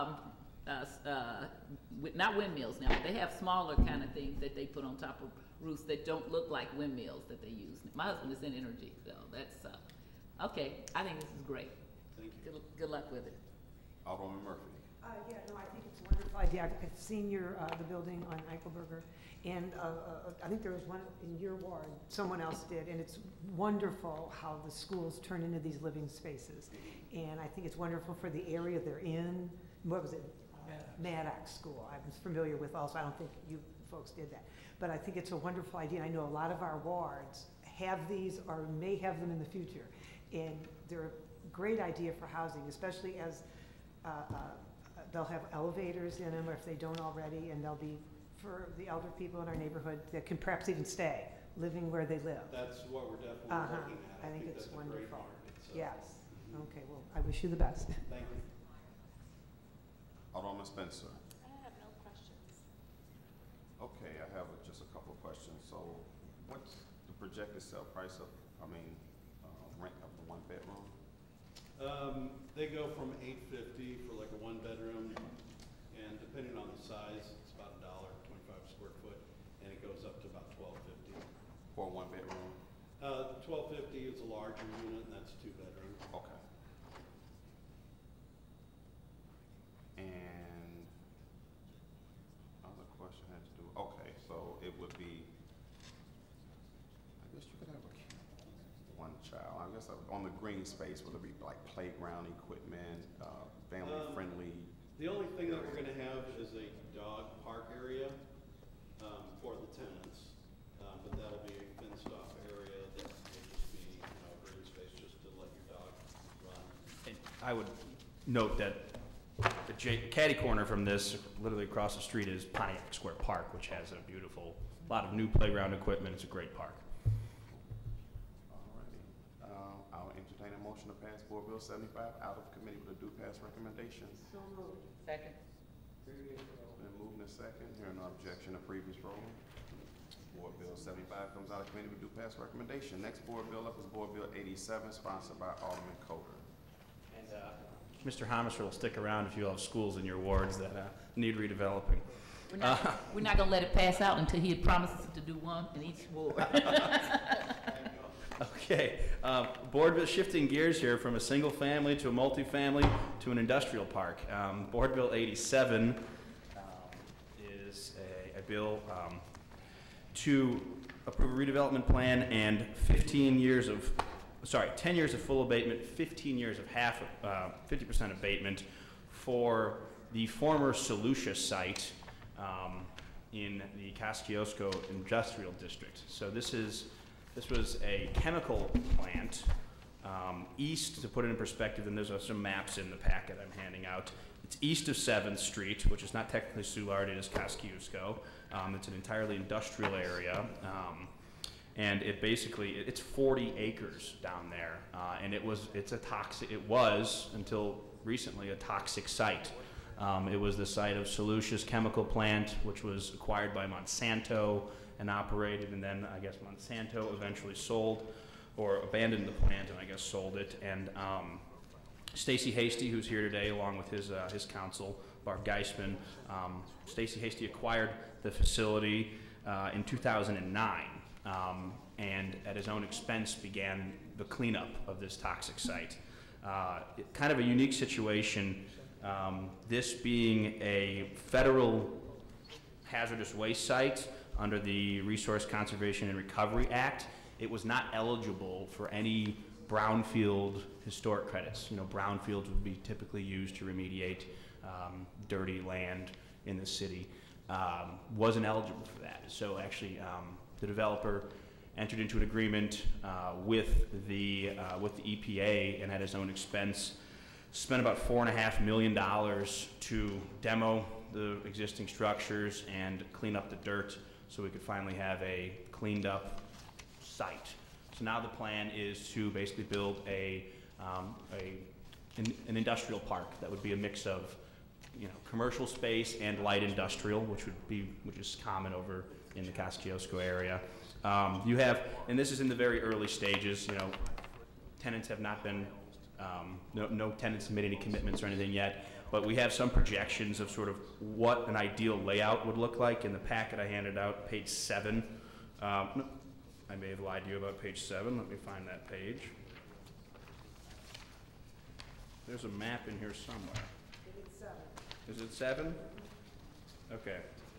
not windmills now, but they have smaller kind of things that they put on top of roofs that don't look like windmills that they use. My husband is in energy, so that's okay. I think this is great. Thank you. Good luck with it. Alderman Murphy. Yeah, no, I think it's a wonderful idea. I've seen the building on Eichelberger, and I think there was one in your ward, someone else did, and it's wonderful how the schools turn into these living spaces. And I think it's wonderful for the area they're in. What was it? Maddox School. I was familiar with also. I don't think you folks did that. But I think it's a wonderful idea. I know a lot of our wards have these or may have them in the future. And they're a great idea for housing, especially as they'll have elevators in them, or if they don't already, and they'll be for the elder people in our neighborhood that can perhaps even stay, living where they live. That's what we're definitely looking at. I think it's that's a great wonderful. market, so. Yes. Okay, well, I wish you the best. Thank you. Alderman Spencer. I have no questions. Okay, I have just a couple of questions. So what's the projected sale price of, rent of the 1-bedroom? They go from $850 for like a 1-bedroom, and depending on the size, it's about $1.25 square foot, and it goes up to about $12.50. For a 1-bedroom? $12.50 is a larger unit, and that's 2-bedroom. Okay. And other question had to do, okay, so it would be, I guess you could have one child. I guess on the green space, would it be like playground equipment, family friendly? The only thing that we're gonna have is a dog park area for the tenants, but that'll be a fenced off area that will just be, green space just to let your dog run. And I would note that the catty corner from this, literally across the street, is Pontiac Square Park, which has a beautiful, lot of new playground equipment. It's a great park. I'll entertain a motion to pass Board Bill 75 out of committee with a due pass recommendation. So moved. Second. Been moved and second. Hearing no objection to previous roll. Board Bill 75 comes out of committee with due pass recommendation. Next board bill up is Board Bill 87, sponsored by Alderman Coulter. And Mr. Hamiser will stick around if you have schools in your wards that need redeveloping. We're not gonna let it pass out until he promises to do one in each ward. Okay, board bill, shifting gears here from a single family to a multifamily to an industrial park. Board Bill 87 is a bill to approve a redevelopment plan and 10 years of full abatement, 15 years of 50% abatement for the former Solutia site in the Kosciuszko Industrial District. So this is This was a chemical plant east, to put it in perspective, and there's some maps in the packet I'm handing out. It's east of 7th Street, which is not technically Soulard, it is Kosciuszko. It's an entirely industrial area. And it's 40 acres down there. And it was until recently a toxic site. It was the site of Solucia's chemical plant, which was acquired by Monsanto and operated, and then I guess Monsanto eventually sold or abandoned the plant and I guess sold it. And Stacy Hasty, who's here today, along with his counsel, Barb Geisman, Stacy Hasty acquired the facility in 2009 and at his own expense began the cleanup of this toxic site. Kind of a unique situation, this being a federal hazardous waste site under the Resource Conservation and Recovery Act. It was not eligible for any brownfield historic credits. You know, brownfields would be typically used to remediate dirty land in the city. Wasn't eligible for that. So actually, the developer entered into an agreement with the EPA and at his own expense spent about $4.5 million to demo the existing structures and clean up the dirt so we could finally have a cleaned up site. So now the plan is to basically build an industrial park that would be a mix of, you know, commercial space and light industrial, which is common over in the Kosciuszko area. You have, and this is in the very early stages. You know, tenants have not been, no tenants have made any commitments or anything yet. But we have some projections of sort of what an ideal layout would look like. In the packet I handed out, page 7. No, I may have lied to you about page 7. Let me find that page. There's a map in here somewhere. It's 7. Is it 7? Okay.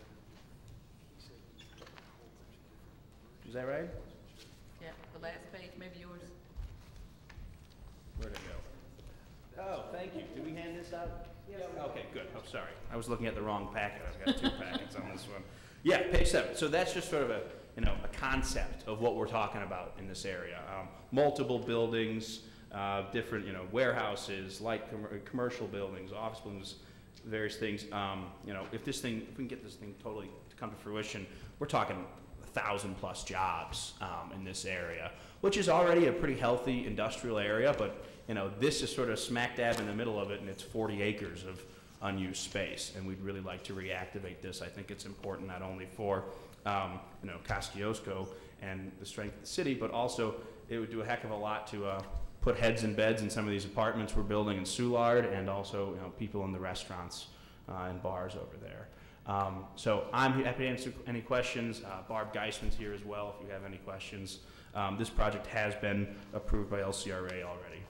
Is that right? Yeah, the last page, maybe yours. Where'd it go? Oh, thank you. Did we hand this out? Yes. Okay, good. Oh, sorry. I was looking at the wrong packet. I've got 2 packets on this one. Yeah, page 7. So that's just sort of a concept of what we're talking about in this area. Multiple buildings, different, warehouses, light commercial buildings, office buildings, various things. If we can get this thing totally to come to fruition, we're talking 1,000+ jobs in this area, which is already a pretty healthy industrial area, but this is sort of smack dab in the middle of it, and it's 40 acres of unused space, and we'd really like to reactivate this. I think it's important not only for Kosciuszko and the strength of the city, but also it would do a heck of a lot to put heads in beds in some of these apartments we're building in Soulard, and also people in the restaurants and bars over there. So I'm happy to answer any questions. Barb Geisman's here as well if you have any questions. This project has been approved by LCRA already.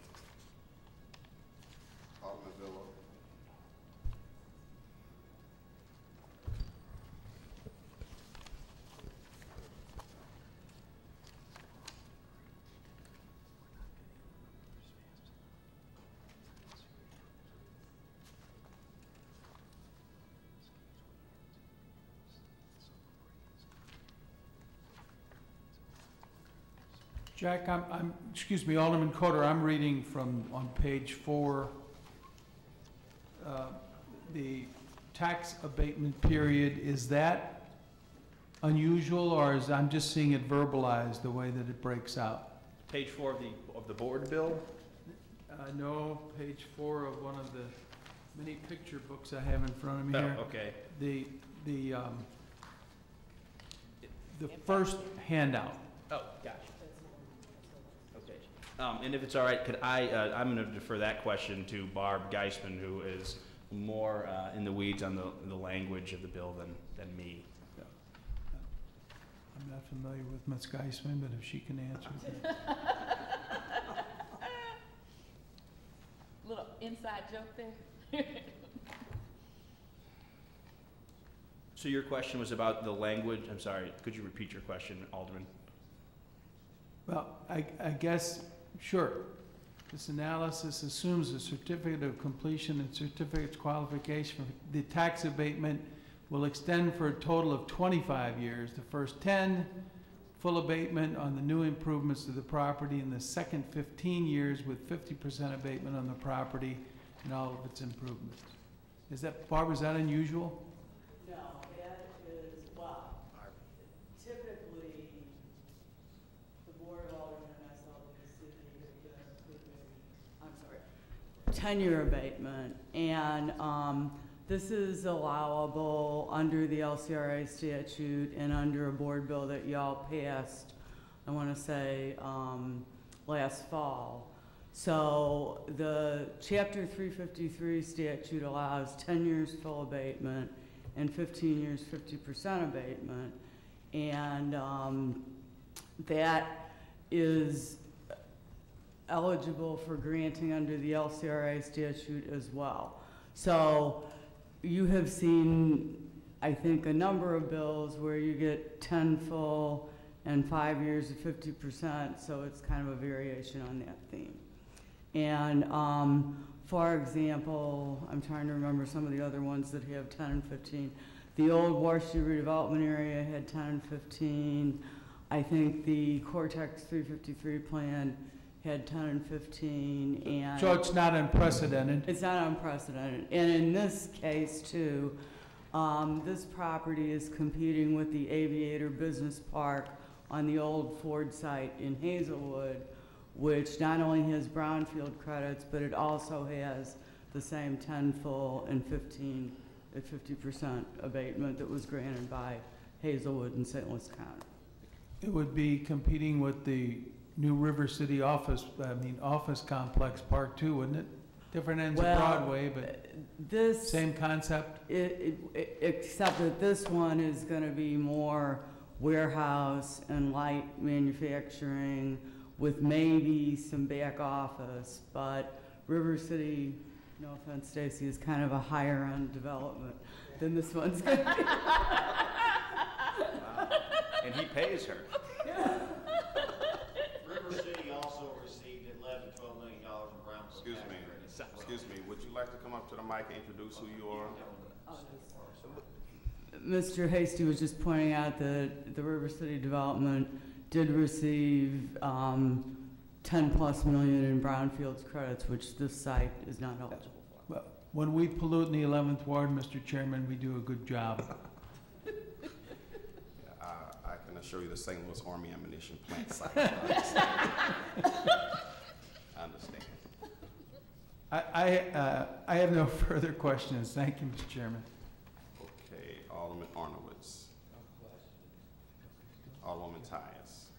Alderman Villa. Jack, excuse me, Alderman Coder, I'm reading from on page 4, the tax abatement period. Is that unusual, or I'm just seeing it verbalized the way that it breaks out? Page 4 of the board bill? No, page 4 of one of the many picture books I have in front of me here. Oh, okay. The first handout. Oh, gotcha. Okay. And if it's all right, could I'm going to defer that question to Barb Geisman, who is more in the weeds on the language of the bill than me. Yeah. I'm not familiar with Ms. Geisman, but if she can answer. Little inside joke there. So your question was about the language. I'm sorry, could you repeat your question, Alderman? Well, I guess, sure. This analysis assumes a certificate of completion and certificate's qualification. The tax abatement will extend for a total of 25 years. The first 10 full abatement on the new improvements to the property in the second 15 years with 50% abatement on the property and all of its improvements. Is that, Barbara, is that unusual? No, that is, well, typically, the Board of Aldermen and SLDC have been approving, I'm sorry, 10-year abatement, and this is allowable under the LCRA statute and under a board bill that y'all passed, I want to say, last fall. So the Chapter 353 statute allows 10 years full abatement and 15 years 50% abatement, and that is eligible for granting under the LCRA statute as well. So you have seen, I think, a number of bills where you get 10 full and 5 years of 50%, so it's kind of a variation on that theme. And for example, I'm trying to remember some of the other ones that have 10 and 15. The old Washington redevelopment area had 10 and 15. I think the Cortex 353 plan had 10 and 15, and So it's not unprecedented? It's not unprecedented. And in this case, too, this property is competing with the Aviator Business Park on the old Ford site in Hazelwood, which not only has brownfield credits, but it also has the same 10 full and 15 at 50% abatement that was granted by Hazelwood and St. Louis County. It would be competing with the new River City office complex part too, wouldn't it? Different ends of Broadway, but this same concept? Except that this one is going to be more warehouse and light manufacturing with maybe some back office, but River City, no offense, Stacy, is kind of a higher end development than this one's going to be. Wow. And he pays her. River City also received $11 to $12 million in brownfield. Excuse me, would you like to come up to the mic and introduce who you are? Mr. Hasty was just pointing out that the River City development did receive 10 plus million in brownfields credits, which this site is not eligible for. Well, when we pollute in the 11th Ward, Mr. Chairman, we do a good job. I can assure you the St. Louis Army ammunition plant site. I understand. I have no further questions. Thank you, Mr. Chairman. Okay, Alderman Arnowitz. Alderwoman Tyus.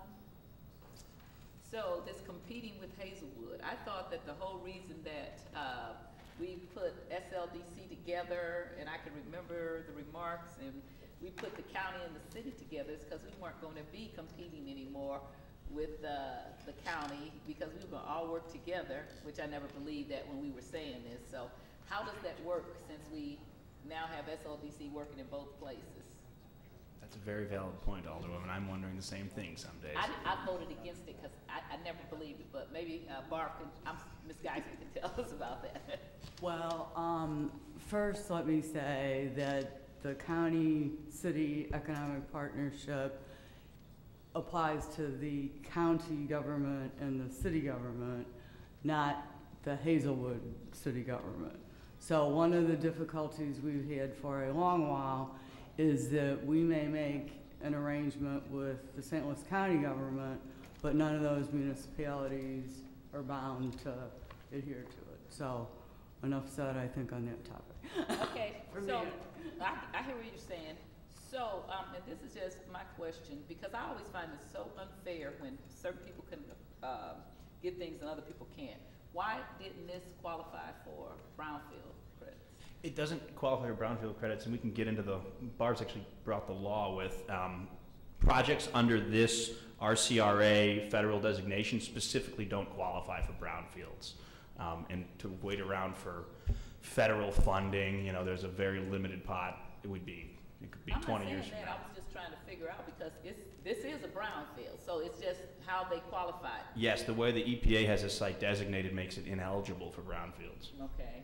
So this competing with Hazelwood, I thought that the whole reason that we put SLDC together, and I can remember the remarks, and we put the county and the city together, is because we weren't going to be competing anymore with the county, because we were going to all work together, which I never believed that when we were saying this. So how does that work since we now have SLDC working in both places? That's a very valid point, Alderwoman. I'm wondering the same thing some days. I voted against it because I never believed it, but maybe Barb can, Ms. Geisler can tell us about that. Well, first let me say that the county-city economic partnership applies to the county government and the city government, not the Hazelwood city government. So one of the difficulties we've had for a long while is that we may make an arrangement with the St. Louis County government, but none of those municipalities are bound to adhere to it. So enough said, I think, on that topic. Okay, so I hear what you're saying. So, and this is just my question, because I always find it so unfair when certain people can get things and other people can't. Why didn't this qualify for brownfield credits? It doesn't qualify for brownfield credits, and we can get into the, Barb's actually brought the law with projects under this RCRA federal designation specifically don't qualify for brownfields. And to wait around for federal funding, you know, there's a very limited pot. It could be 20 years from now. I was just trying to figure out, because this is a brownfield, so it's just how they qualify. Yes, the way the EPA has a site designated makes it ineligible for brownfields. Okay,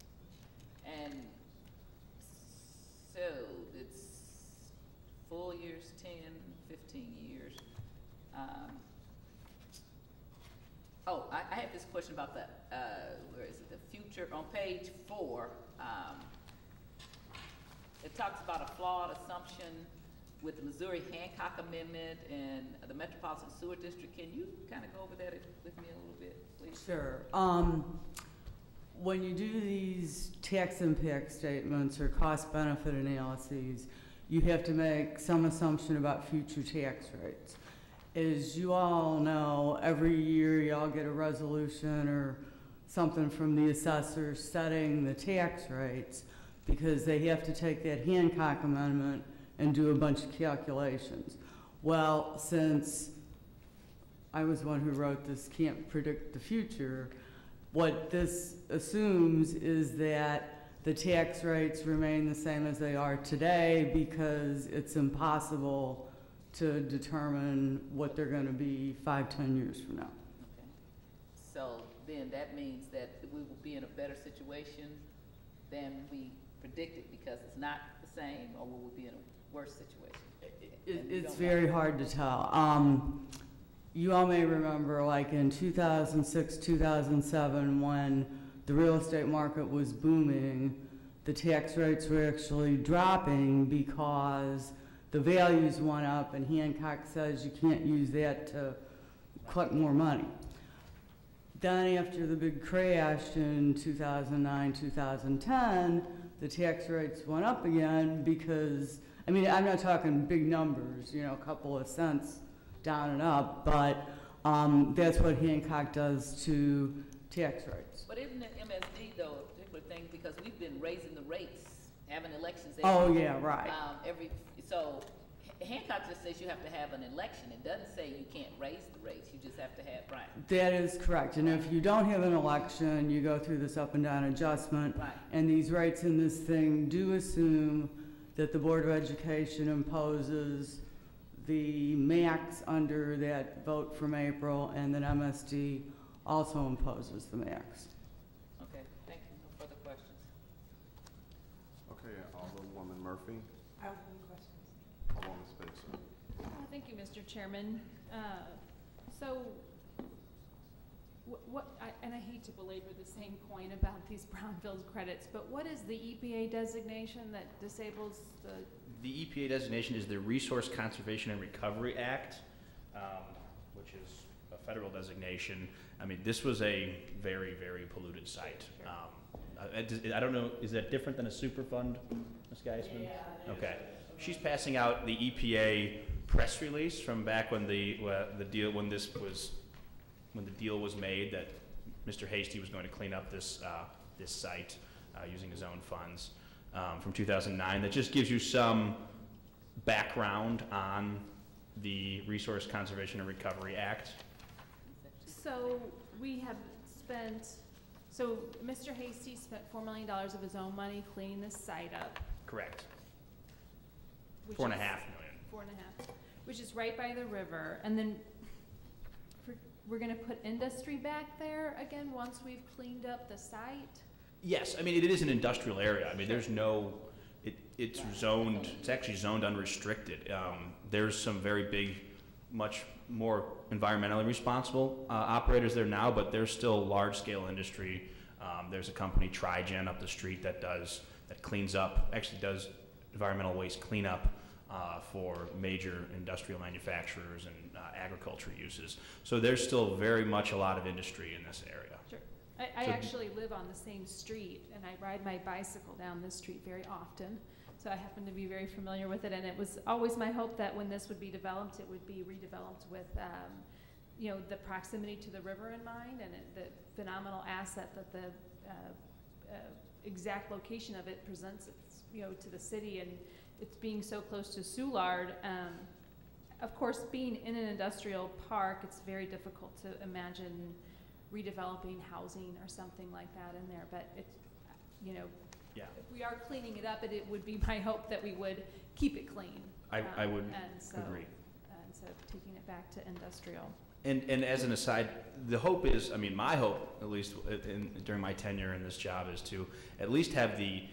and so it's full year years, 10, 15 years. Oh, I have this question about the, where is it, the future, on page 4, it talks about a flawed assumption with the Missouri Hancock Amendment and the Metropolitan Sewer District. Can you kind of go over that with me a little bit, please? Sure. When you do these tax impact statements or cost-benefit analyses, you have to make some assumption about future tax rates. As you all know, every year y'all get a resolution or something from the assessors setting the tax rates because they have to take that Hancock Amendment and do a bunch of calculations. Well, since I was one who wrote this can't predict the future, what this assumes is that the tax rates remain the same as they are today because it's impossible to determine what they're going to be 5-10 years from now. Okay. So then that means that we will be in a better situation than we predicted because it's not the same, or will we be in a worse situation? It's very hard to tell. You all may remember, like in 2006, 2007, when the real estate market was booming, the tax rates were actually dropping because the values went up, and Hancock says you can't use that to collect more money. Then after the big crash in 2009, 2010, the tax rates went up again because, I mean, I'm not talking big numbers, you know, a couple of cents down and up, but that's what Hancock does to tax rates. But isn't it MSD, though, a particular thing, because we've been raising the rates, having elections yeah, right. So Hancock just says you have to have an election. It doesn't say you can't raise the rates. You just have to have, right? That is correct. And if you don't have an election, you go through this up and down adjustment. Right. And these rates in this thing do assume that the Board of Education imposes the max under that vote from April, and that MSD also imposes the max. Okay, thank you. No further questions. Okay, Alderwoman Murphy. I don't have any questions. Alderwoman Spencer. Thank you, Mr. Chairman. So, and I hate to belabor the same point about these brownfield credits, but what is the EPA designation that disables the? The EPA designation is the Resource Conservation and Recovery Act, which is a federal designation. I mean, this was a very, very polluted site. I don't know, is that different than a Superfund, Ms. Geisman? Yeah. Okay. She's passing out the EPA press release from back when the deal was made that Mr. Hasty was going to clean up this this site using his own funds from 2009. That just gives you some background on the Resource Conservation and Recovery Act. So we have spent, so Mr. Hasty spent $4 million of his own money cleaning this site up. Correct. Which 4.5 is million. 4.5, which is right by the river. And then we're gonna put industry back there again once we've cleaned up the site? Yes, I mean, it is an industrial area. I mean, there's no, it's zoned, it's actually zoned unrestricted. There's some very big, much more environmentally responsible operators there now, but there's still large-scale industry. There's a company, Trigen, up the street that cleans up, actually does environmental waste cleanup for major industrial manufacturers and agriculture uses. So there's still very much a lot of industry in this area. Sure. I actually live on the same street, and I ride my bicycle down this street very often. So I happen to be very familiar with it, and it was always my hope that when this would be developed, it would be redeveloped with, you know, the proximity to the river in mind, and the phenomenal asset that the exact location of it presents, you know, to the city, and it's being so close to Soulard. Of course, being in an industrial park, it's very difficult to imagine redeveloping housing or something like that in there, but it's, you know, yeah. If we are cleaning it up, it would be my hope that we would keep it clean. I would agree. Instead of taking it back to industrial. And as an aside, the hope is, I mean, my hope, at least during my tenure in this job, is to at least have the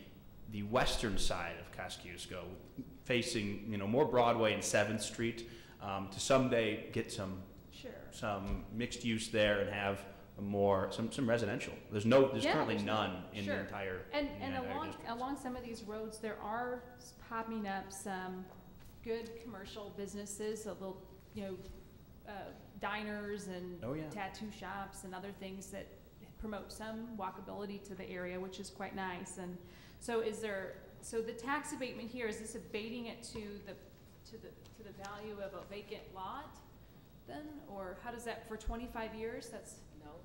the western side of Kosciuszko, facing, you know, more Broadway and 7th Street, to someday get some mixed use there and have some residential. There's currently none in the entire and entire district. along some of these roads there are popping up some good commercial businesses, a little, you know, diners and tattoo shops and other things that promote some walkability to the area, which is quite nice. And so so the tax abatement here, is this abating it to the value of a vacant lot then, or how does that, for 25 years? That's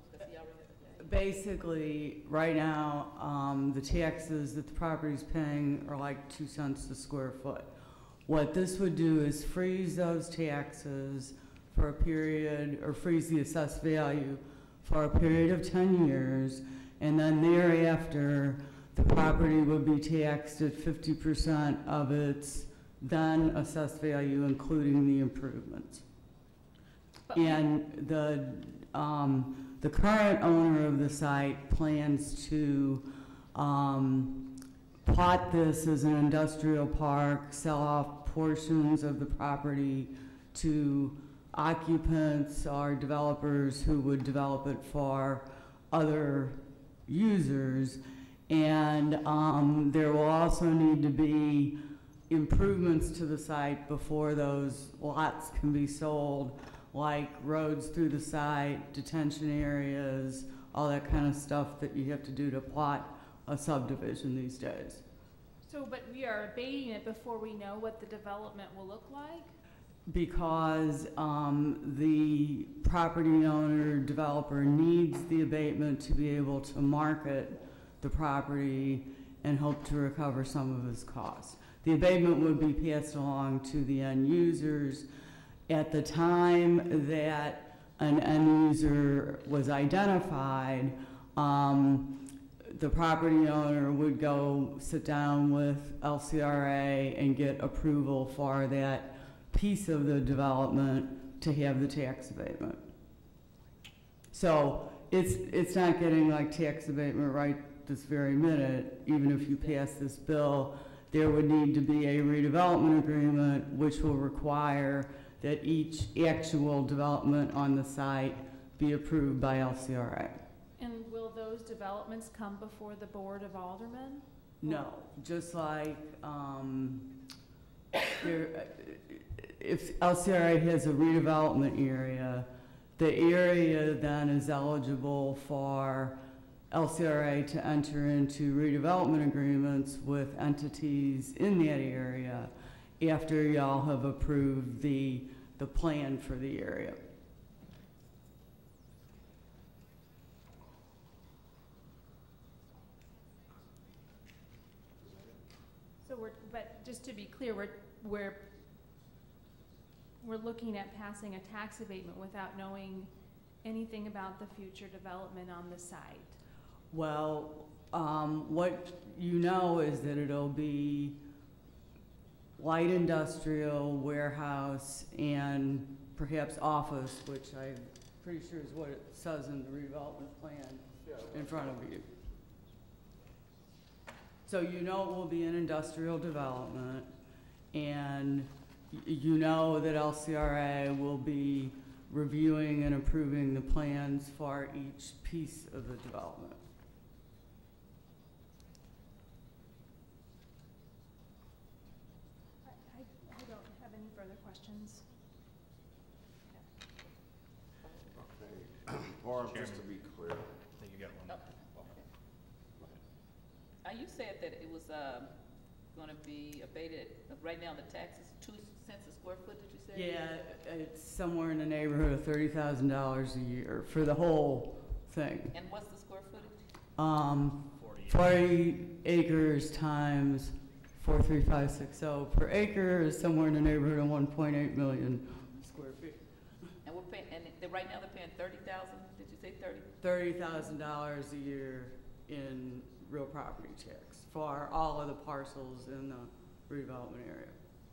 basically right now, the taxes that the property's paying are like 2 cents a square foot. What this would do is freeze those taxes for a period, or freeze the assessed value for a period of 10 years, and then thereafter the property would be taxed at 50% of its then assessed value, including the improvements. And the current owner of the site plans to plot this as an industrial park, sell off portions of the property to occupants or developers who would develop it for other users. And there will also need to be improvements to the site before those lots can be sold, like roads through the site, detention areas, all that kind of stuff that you have to do to plot a subdivision these days. So, but we are abating it before we know what the development will look like? Because the property owner, developer needs the abatement to be able to market the property and hope to recover some of his costs. The abatement would be passed along to the end users. At the time that an end user was identified, the property owner would go sit down with LCRA and get approval for that piece of the development to have the tax abatement. So it's not getting like tax abatement right this very minute. Even if you pass this bill, there would need to be a redevelopment agreement, which will require that each actual development on the site be approved by LCRA. And will those developments come before the Board of Aldermen? No, just like if LCRA has a redevelopment area, the area then is eligible for LCRA to enter into redevelopment agreements with entities in that area after y'all have approved the plan for the area. So but just to be clear, we're looking at passing a tax abatement without knowing anything about the future development on the site. Well, what you know is that it'll be light industrial, warehouse, and perhaps office, which I'm pretty sure is what it says in the redevelopment plan in front of you. So you know it will be an industrial development, and you know that LCRA will be reviewing and approving the plans for each piece of the development. I don't have any further questions. Okay. Or just to be clear. I think you got one. You said that it was going to be abated. Right now, the tax is 2 cents a square foot. Did you say? Yeah, it's somewhere in the neighborhood of $30,000 a year for the whole thing. And what's the square footage? 40 acres times 43560 per acre is somewhere in the neighborhood of 1.8 million square feet. And we're paying, and right now they're paying 30,000. Did you say 30? $30,000 a year in real property tax for all of the parcels in the redevelopment area.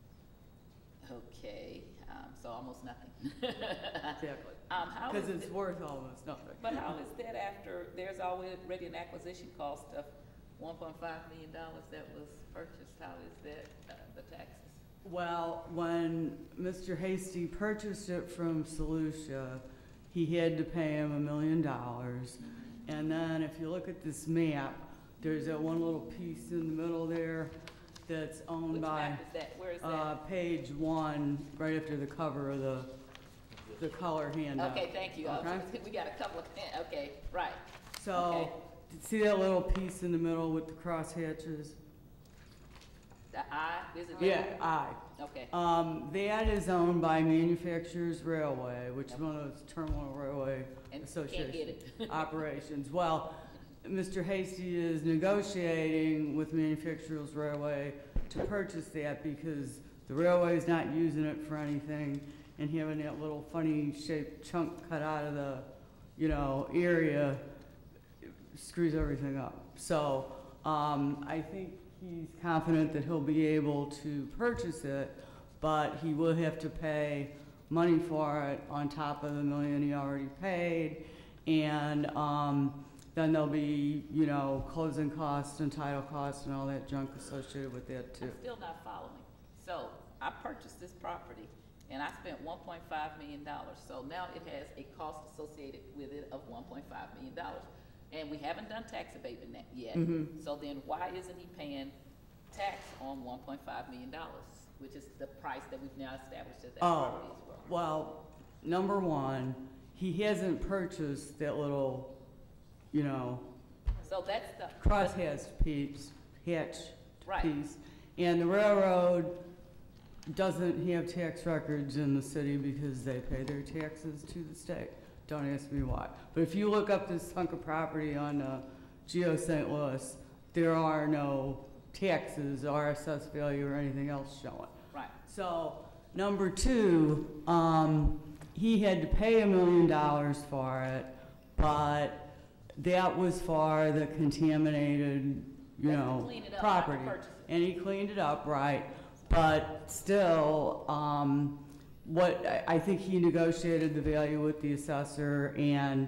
Okay, so almost nothing. Exactly. Because it's worth almost nothing. But how is that after there's already an acquisition cost of $1.5 million that was purchased, how is that, the taxes? Well, when Mr. Hasty purchased it from Solutia, he had to pay him $1 million. And then if you look at this map, there's that one little piece in the middle there that's owned Which by map is that? Where is that? page 1, right after the cover of the color handout. Okay, thank you. Okay? We got a couple of, okay, right. So, Okay. see that little piece in the middle with the crosshatches? The I, is it? Yeah, I. Okay. That is owned by Manufacturers Railway, which is one of those terminal railway And association can't get it. operations. Well, Mr. Hasty is negotiating with Manufacturers Railway to purchase that because the railway is not using it for anything, and having that little funny shaped chunk cut out of the, area screws everything up. So, I think he's confident that he'll be able to purchase it, but he will have to pay money for it on top of the $1 million he already paid, and then there'll be, closing costs and title costs and all that junk associated with that too. I'm still not following. So I purchased this property and I spent $1.5 million. So now it has a cost associated with it of $1.5 million. And we haven't done tax abatement yet. So then why isn't he paying tax on $1.5 million, which is the price that we've now established that property is worth? Well, number one, he hasn't purchased that little, So that's the crosshatch piece, Right. piece. And the railroad doesn't have tax records in the city because they pay their taxes to the state. Don't ask me why. But if you look up this hunk of property on Geo St. Louis, there are no taxes, RSS value, or anything else showing. Right. So, number two, he had to pay $1 million for it, but that was for the contaminated, clean it up, property. not to purchase it. And he cleaned it up, right? But still, what I think he negotiated the value with the assessor and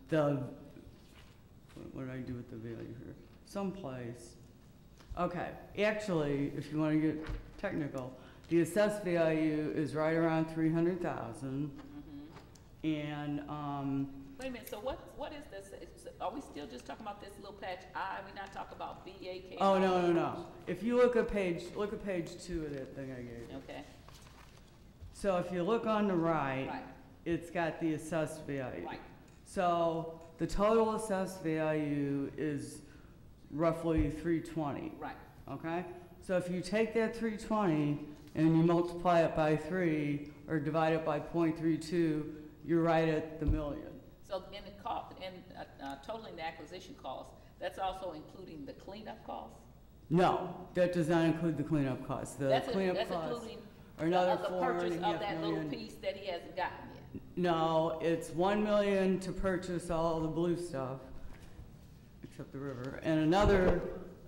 what did I do with the value here? Someplace. Okay, actually, if you want to get technical, the assessed value is right around 300,000. And Wait a minute, so what is this? Are we still just talking about this little patch I? We're not talking about BAK? oh no. If you look at page 2 of that thing I gave you. Okay, So if you look on the right, right, it's got the assessed value. right. So the total assessed value is roughly 320. Right. Okay? So if you take that 320 and you multiply it by 3 or divide it by 0.32, you're right at the million. So in the cost, totaling the acquisition cost, that's also including the cleanup cost? No, that does not include the cleanup costs. The cleanup That's costs including are another the purchase of $4.5 that little million. piece that he hasn't gotten yet. No, it's $1 million to purchase all the blue stuff, except the river, and another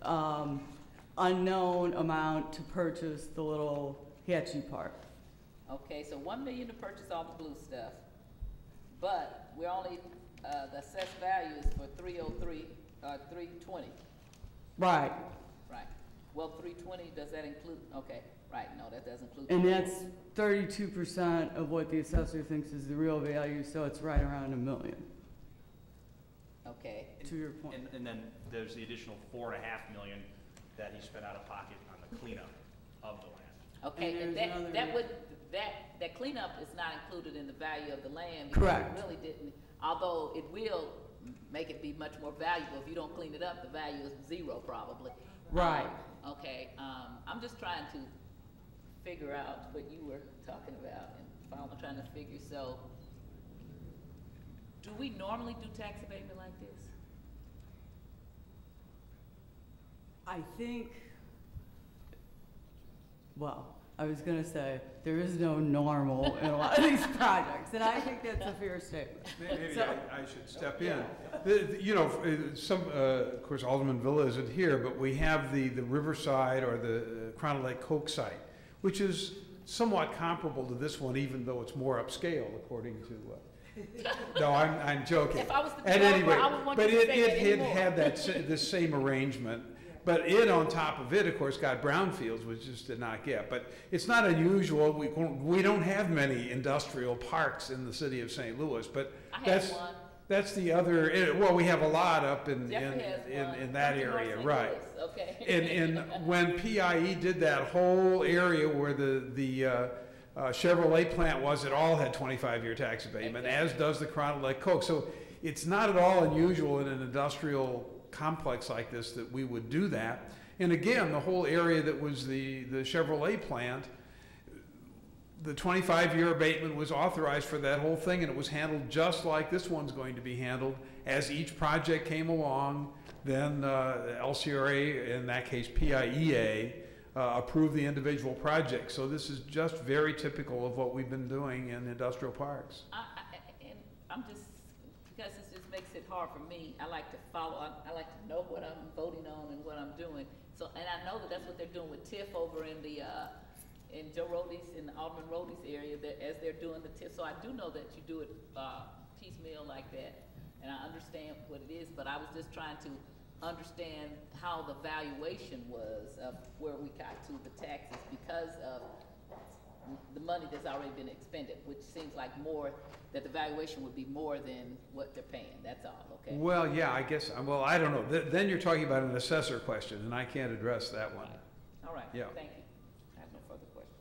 unknown amount to purchase the little hatchy part. Okay, so $1 million to purchase all the blue stuff, but we're only, the assessed value is for 320. Right, Right. Well, 320, does that include, okay, right, no, that doesn't include. and that's 32% of what the assessor thinks is the real value, so it's right around $1 million, Okay, to your point. And then there's the additional $4.5 million that he spent out of pocket on the cleanup of the land. okay, and there's another- that cleanup is not included in the value of the land. Correct. Because it really didn't, although it will make it be much more valuable. If you don't clean it up, the value is 0 probably. Right. Okay, I'm just trying to figure out what you were talking about, and I'm trying to figure, so, do we normally do tax abatement like this? I think, well, I was gonna say, there is no normal in a lot of these projects, and I think that's a fair statement. Maybe So- I should step in. Of course, Alderman Villa isn't here, but we have the Riverside or the Crown Lake Coke site, which is somewhat comparable to this one, even though it's more upscale, according to. No, I'm joking. If I was the At any developer, rate, I would want but you to say that it anymore. had that the same arrangement, but it on top of it, of course, got brownfields, which just did not get. But it's not unusual. We don't have many industrial parks in the city of St. Louis, but that's the other. Well, we have a lot up in that area, right? Okay. And when PIE did that whole area where the Chevrolet plant was, it all had 25-year tax abatement, as does the Cronut Lake Coke. So it's not at all unusual in an industrial complex like this that we would do that. And again, the whole area that was the Chevrolet plant, the 25-year abatement was authorized for that whole thing, and it was handled just like this one's going to be handled. As each project came along, then LCRA, in that case PIEA, approved the individual projects. So this is just very typical of what we've been doing in industrial parks. And I'm just, because this just makes it hard for me, I like to follow, I like to know what I'm voting on and what I'm doing. So, and I know that that's what they're doing with TIF over in the, in Joe Rody's, in the Alderman Rody's area, that as they're doing the TIF. So I do know that you do it piecemeal like that, and I understand what it is, but I was just trying to understand how the valuation was of where we got to the taxes because of the money that's already been expended, which seems like more, that the valuation would be more than what they're paying. That's all, okay? Well, yeah, I guess, well, I don't know. Then you're talking about an assessor question, and I can't address that one. All right, Yeah. thank you. I have no further questions.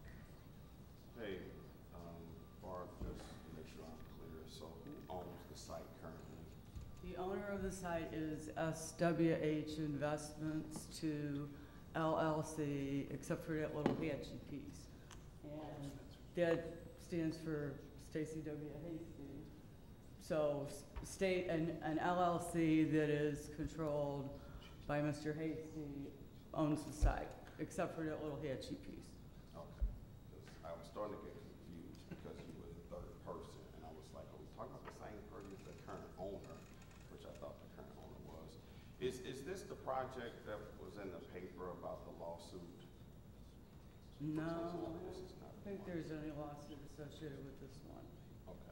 Hey, Barb, just to make sure I'm clear, so who owns the site currently? The owner of the site is SWH Investments to LLC, except for that little hatchy piece. And that stands for Stacy W. Hasty. So state an LLC that is controlled by Mr. Hasty owns the site, except for that little hatchy piece. Okay, because I was starting to get confused because you were the third person, and I was like, are we talking about the same person as the current owner, which I thought the current owner was. Is this the project that was in the paper about the lawsuit? No, This is not I think there's any lawsuit associated with this one. Okay.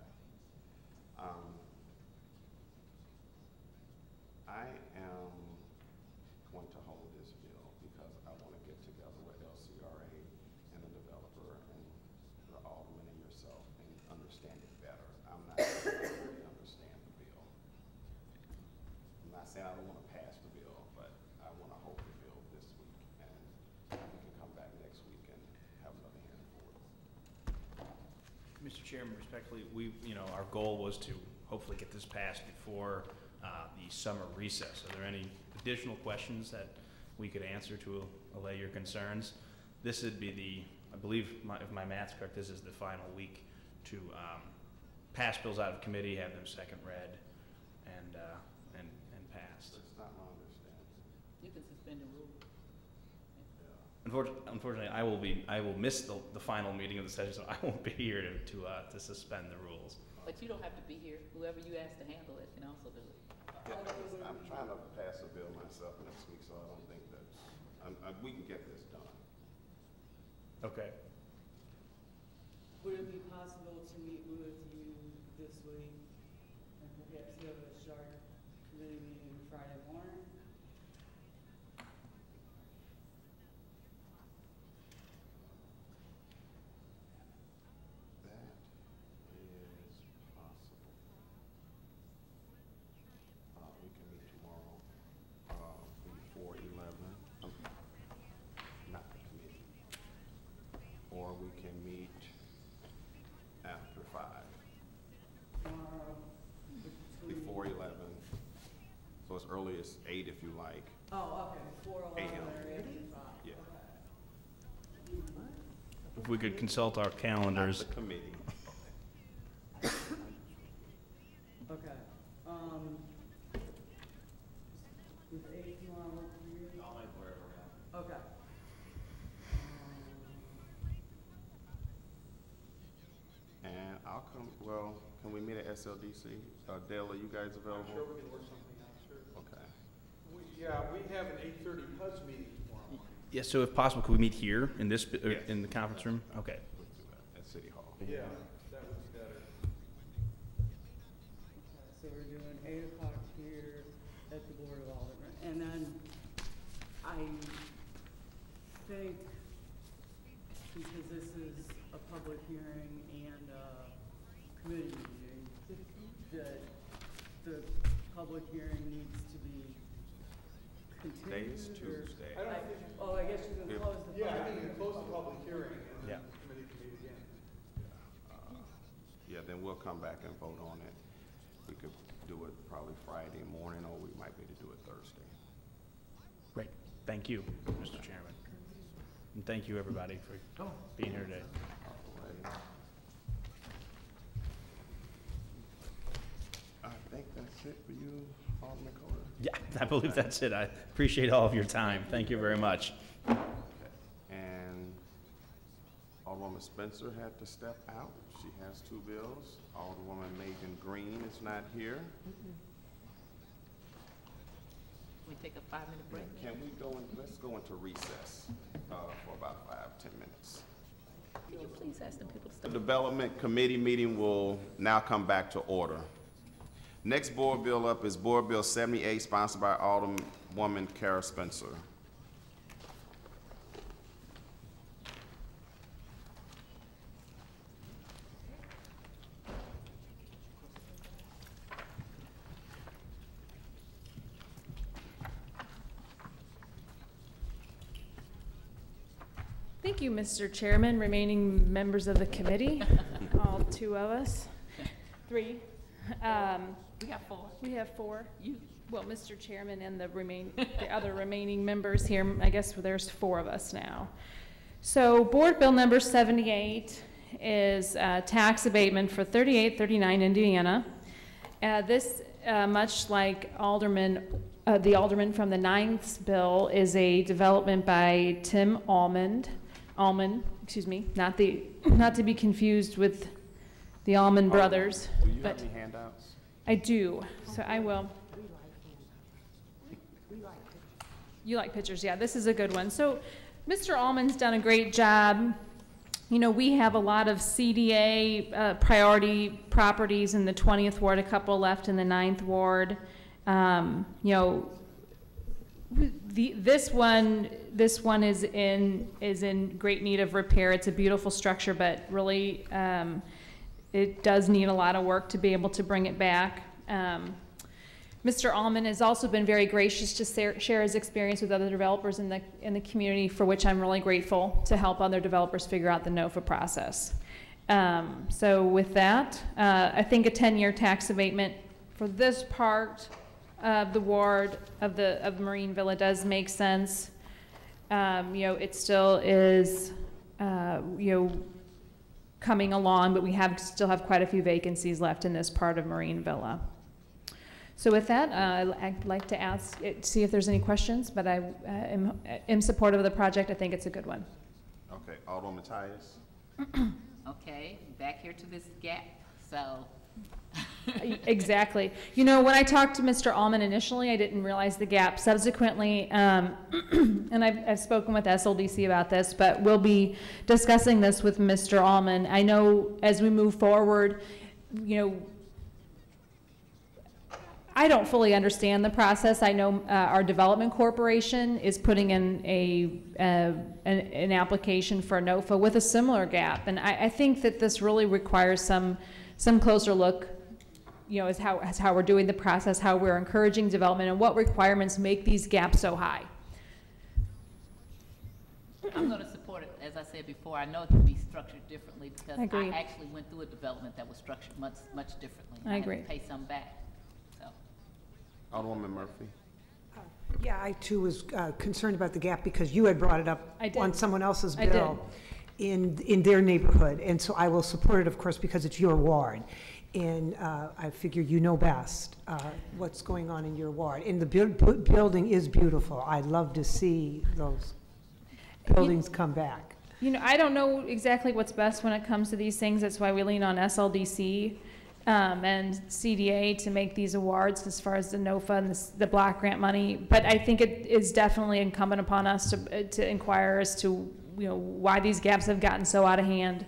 I am going to hold this bill because I want to get together with LCRA and the developer and the alderman and yourself and understand it better. I'm not sure I really understand the bill. I'm not saying I don't want to pass the bill, but I want to hold the bill this week, and we can come back next week and have another hearing for it. Mr. Chairman, respectfully, our goal was to hopefully get this passed before the summer recess. Are there any additional questions that we could answer to allay your concerns? This would be I believe, if my math's correct, this is the final week to pass bills out of committee, have them second read, and passed. That's not my understanding. You can suspend the rule. Unfortunately, I will miss the final meeting of the session, so I won't be here to suspend the rules. But you don't have to be here. Whoever you ask to handle it can also do it. I'm trying to pass a bill myself next week, so I don't think that, we can get this done. Okay. Would it be possible to meet with you this week and perhaps have a short committee meeting Friday morning? That is possible. We can meet tomorrow, before 11, not the committee. Or we can meet after 5, before 11. So as early as 8 if you like. Oh, okay, before 11 AM. or after 5. Yeah. If we could consult our calendars. Not the committee. Okay, is 8 tomorrow work for you? I'll make wherever. Okay. And I'll come, well, can we meet at SLDC? Dale, are you guys available? I'm sure we can work something out, sure. Okay. We have an 8:30 PUDS meeting tomorrow morning. Yes, so if possible, could we meet here in this, Yes. in the conference room? Okay. We'll do that at City Hall. Yeah, that would be better. Okay, so we're doing 8 o'clock here at the Board of Aldermen. And then I think, because this is a public hearing and a committee meeting, that the public hearing needs to be continued. Today's Tuesday. Oh, I guess you can close the public hearing. Yeah, I think you can close the public hearing and then Yeah. the committee can meet again. Yeah, then we'll come back and vote on it. We could do it probably Friday morning, or we might be able to do it Thursday. Great. Thank you, Mr. Chairman. And thank you, everybody, for being here today. I think that's it for you, Alderman Carter. Yeah, I believe that's it. I appreciate all of your time. Thank you very much. And Alderwoman Spencer had to step out. She has 2 bills. Alderwoman Megan Green is not here. We take a 5-minute break. Can we go let's go into recess for about 5-10 minutes. Can you please ask them people to The step? Development Committee meeting will now come back to order. Next board bill up is Board Bill 78, sponsored by Alderwoman Kara Spencer. Thank you, Mr. Chairman, remaining members of the committee, all 2 of us, 3. We got 4. We have 4. You. Well, Mr. Chairman and the other remaining members here, I guess there's 4 of us now. So Board Bill number 78 is tax abatement for 3839 Indiana. This, much like the alderman from the 9th bill, is a development by Tim Almond, excuse me, not to be confused with the Almond brothers. Do you but have any handouts? I do, so I will. You like pictures, yeah, this is a good one. So Mr. Almond's done a great job. You know, we have a lot of CDA priority properties in the 20th ward, a couple left in the 9th ward. You know, this one is in great need of repair. It's a beautiful structure, but really it does need a lot of work to be able to bring it back. Mr. Almond has also been very gracious to share his experience with other developers in the community, for which I'm really grateful, to help other developers figure out the NOFA process. So with that, I think a 10-year tax abatement for this part of the ward of Marine Villa does make sense. You know, it still is, you know, coming along, but we still have quite a few vacancies left in this part of Marine Villa. So with that, I'd like to see if there's any questions, but I am supportive of the project. I think it's a good one. Okay, Alderwoman Tyus. Okay, back here to this gap, so. Exactly. You know, when I talked to Mr. Almond initially, I didn't realize the gap. Subsequently, and I've spoken with SLDC about this, but we'll be discussing this with Mr. Almond. I know as we move forward, you know, I don't fully understand the process. I know our development corporation is putting in an application for a NOFA with a similar gap, and I think that this really requires some closer look, you know, as how we're doing the process, how we're encouraging development, and what requirements make these gaps so high. I'm going to support it. As I said before, I know it can be structured differently because I agree. I actually went through a development that was structured much differently. I agree. had to pay some back. Alderwoman Murphy. Yeah, I too was concerned about the gap because you had brought it up on someone else's bill in their neighborhood. And so I will support it, of course, because it's your ward. And I figure you know best what's going on in your ward. And the building is beautiful. I'd love to see those buildings come back. You know, I don't know exactly what's best when it comes to these things. That's why we lean on SLDC. And CDA to make these awards as far as the NOFA and the block grant money. But I think it is definitely incumbent upon us to inquire as to, you know, why these gaps have gotten so out of hand,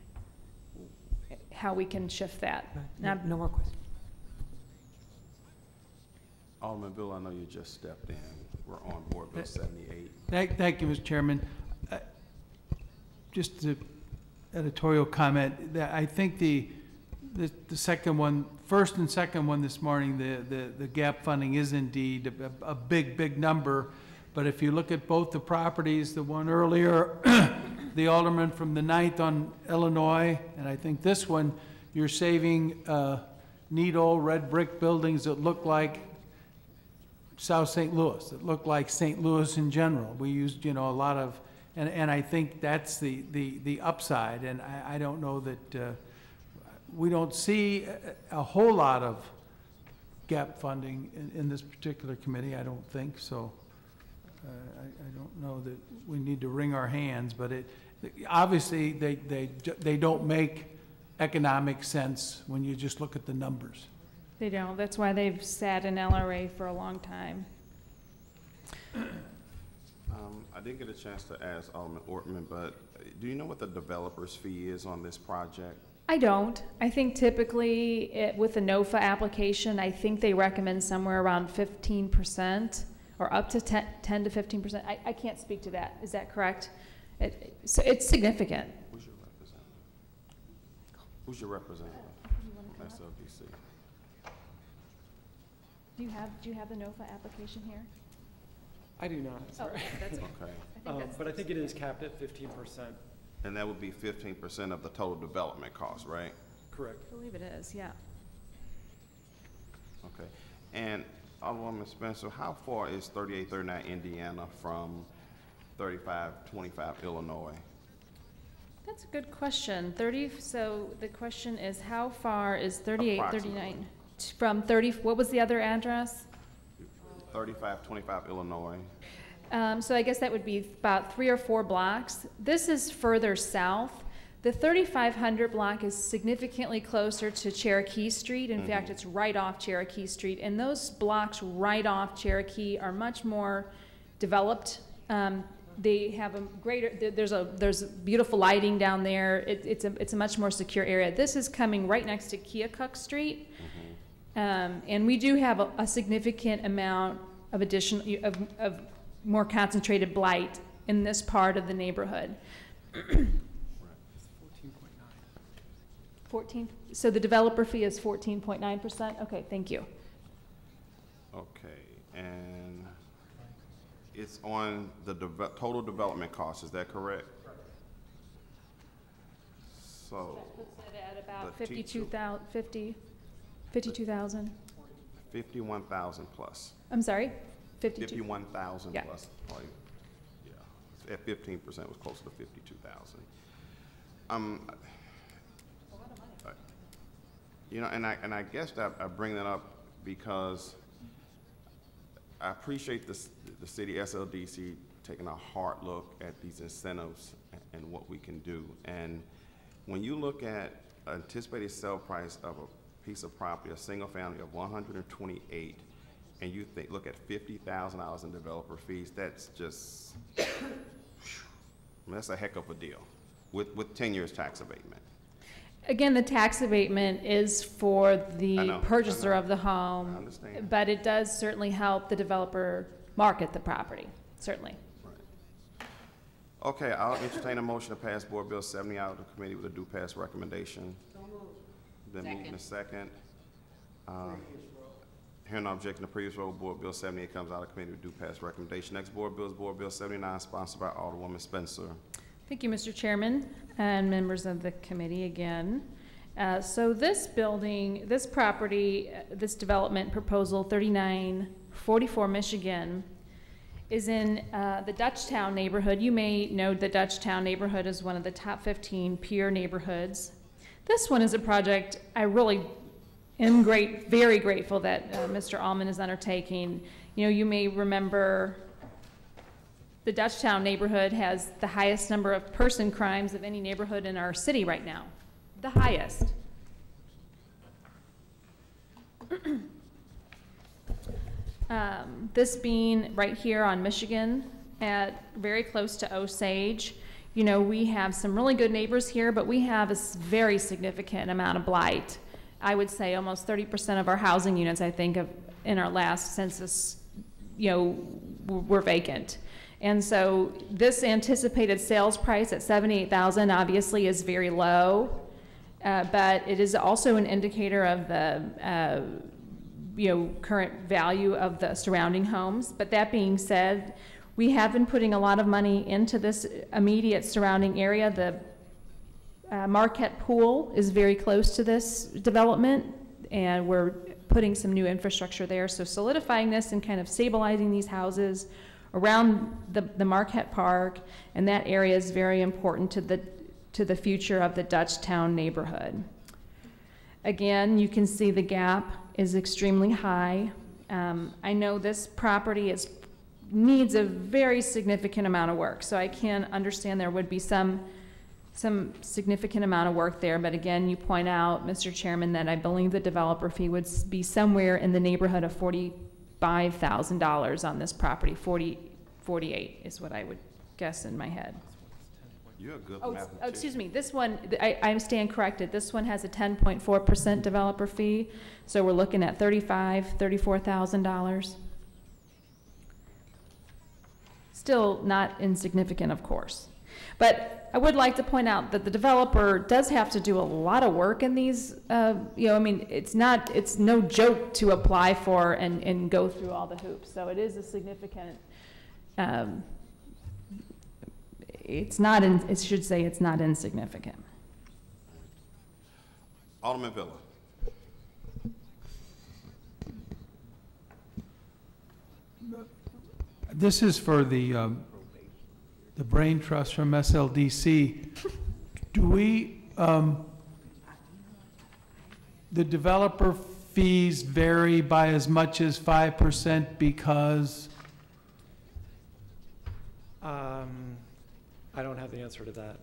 how we can shift that. Right. No more questions. Alderman Bill, I know you just stepped in. We're on Board Bill 78. Thank you, Mr. Chairman. Just an editorial comment, that I think the second one, first and second one this morning, the gap funding is indeed a big number. But if you look at both the properties, the one earlier, the alderman from the 9th on Illinois, and I think this one, you're saving neat old red brick buildings that look like South St. Louis, that look like St. Louis in general. We used, you know, a lot of, and I think that's the upside. And I don't know that we don't see a whole lot of gap funding in this particular committee, I don't think. So I don't know that we need to wring our hands, but obviously they don't make economic sense when you just look at the numbers. They don't. That's why they've sat in LRA for a long time. I didn't get a chance to ask Alderman Ortman, but do you know what the developer's fee is on this project? I don't. I think typically with the NOFA application, I think they recommend somewhere around 15% or up to 10 to 15%. I can't speak to that. Is that correct? So it's significant. Who's your representative? Who's your representative? SLDC. Do you have the NOFA application here? I do not, sorry. Oh, that's okay. But I think it is capped at 15%. And that would be 15% of the total development cost, right? Correct. I believe it is, yeah. Okay. And Alderwoman Spencer, how far is 3839 Indiana from 3525 Illinois? That's a good question. So the question is, how far is 3839 from 30? What was the other address? 3525 Illinois. So I guess that would be about 3 or 4 blocks. This is further south. The 3500 block is significantly closer to Cherokee Street. In fact, it's right off Cherokee Street. And those blocks right off Cherokee are much more developed. They have a greater, there's beautiful lighting down there. It's a much more secure area. This is coming right next to Keokuk Street. And we do have a significant amount of of more concentrated blight in this part of the neighborhood. 14. So the developer fee is 14.9%. Okay, thank you. Okay, and it's on the total development cost. Is that correct? So that puts it at about 52,000. 51,000 plus. I'm sorry, 51,000 yeah. plus. Like, yeah, at 15% was closer to 52,000. You know, and I guess that I bring that up because I appreciate the city SLDC taking a hard look at these incentives and what we can do. And when you look at anticipated sale price of a piece of property, a single family of 128, and you look at $50,000 in developer fees, that's just, I mean, that's a heck of a deal with 10 years tax abatement. Again, the tax abatement is for the purchaser of the home, I understand. but it does certainly help the developer market the property, certainly. Right. Okay, I'll entertain a motion to pass Board Bill 70 out of the committee with a due pass recommendation. So moved. Then moved in a second. Hearing no objection to previous vote, Board Bill 78 comes out of committee with due pass recommendation. Next Board Bill is Board Bill 79, sponsored by Alderwoman Spencer. Thank you, Mr. Chairman and members of the committee again. So this building, this property, this development proposal 3944 Michigan is in the Dutchtown neighborhood. You may know the Dutchtown neighborhood is one of the top 15 peer neighborhoods. This one is a project I really am very grateful that Mr. Allman is undertaking. You know, you may remember the Dutchtown neighborhood has the highest number of person crimes of any neighborhood in our city right now. The highest. This being right here on Michigan, very close to Osage. You know, we have some really good neighbors here, but we have a very significant amount of blight. I would say almost 30% of our housing units, I think, in our last census, you know, were vacant. And so this anticipated sales price at $78,000 obviously is very low, but it is also an indicator of the current value of the surrounding homes. But that being said, we have been putting a lot of money into this immediate surrounding area. The Marquette Pool is very close to this development, and we're putting some new infrastructure there. So solidifying this and kind of stabilizing these houses around the Marquette Park, and that area is very important to the future of the Dutchtown neighborhood. Again, you can see the gap is extremely high. I know this property needs a very significant amount of work, so I can understand there would be some significant amount of work there. But again, you point out, Mr. Chairman, that I believe the developer fee would be somewhere in the neighborhood of $45,000 on this property. 48 is what I would guess in my head. You're a good Oh, mathematician. excuse me, this one, I stand corrected. This one has a 10.4% developer fee, so we're looking at $34,000. Still not insignificant, of course. But I would like to point out that the developer does have to do a lot of work in these, I mean, it's no joke to apply for and go through all the hoops. So it is a significant, it should say it's not insignificant. Alderman Villa. This is for the Brain Trust from SLDC. Do we, the developer fees vary by as much as 5% because? I don't have the answer to that.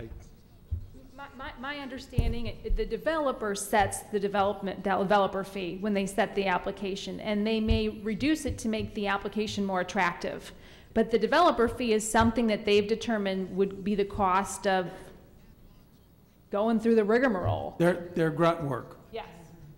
My understanding, the developer sets the developer fee when they set the application, and they may reduce it to make the application more attractive. But the developer fee is something that they've determined would be the cost of going through the rigmarole. Their grunt work. Yes.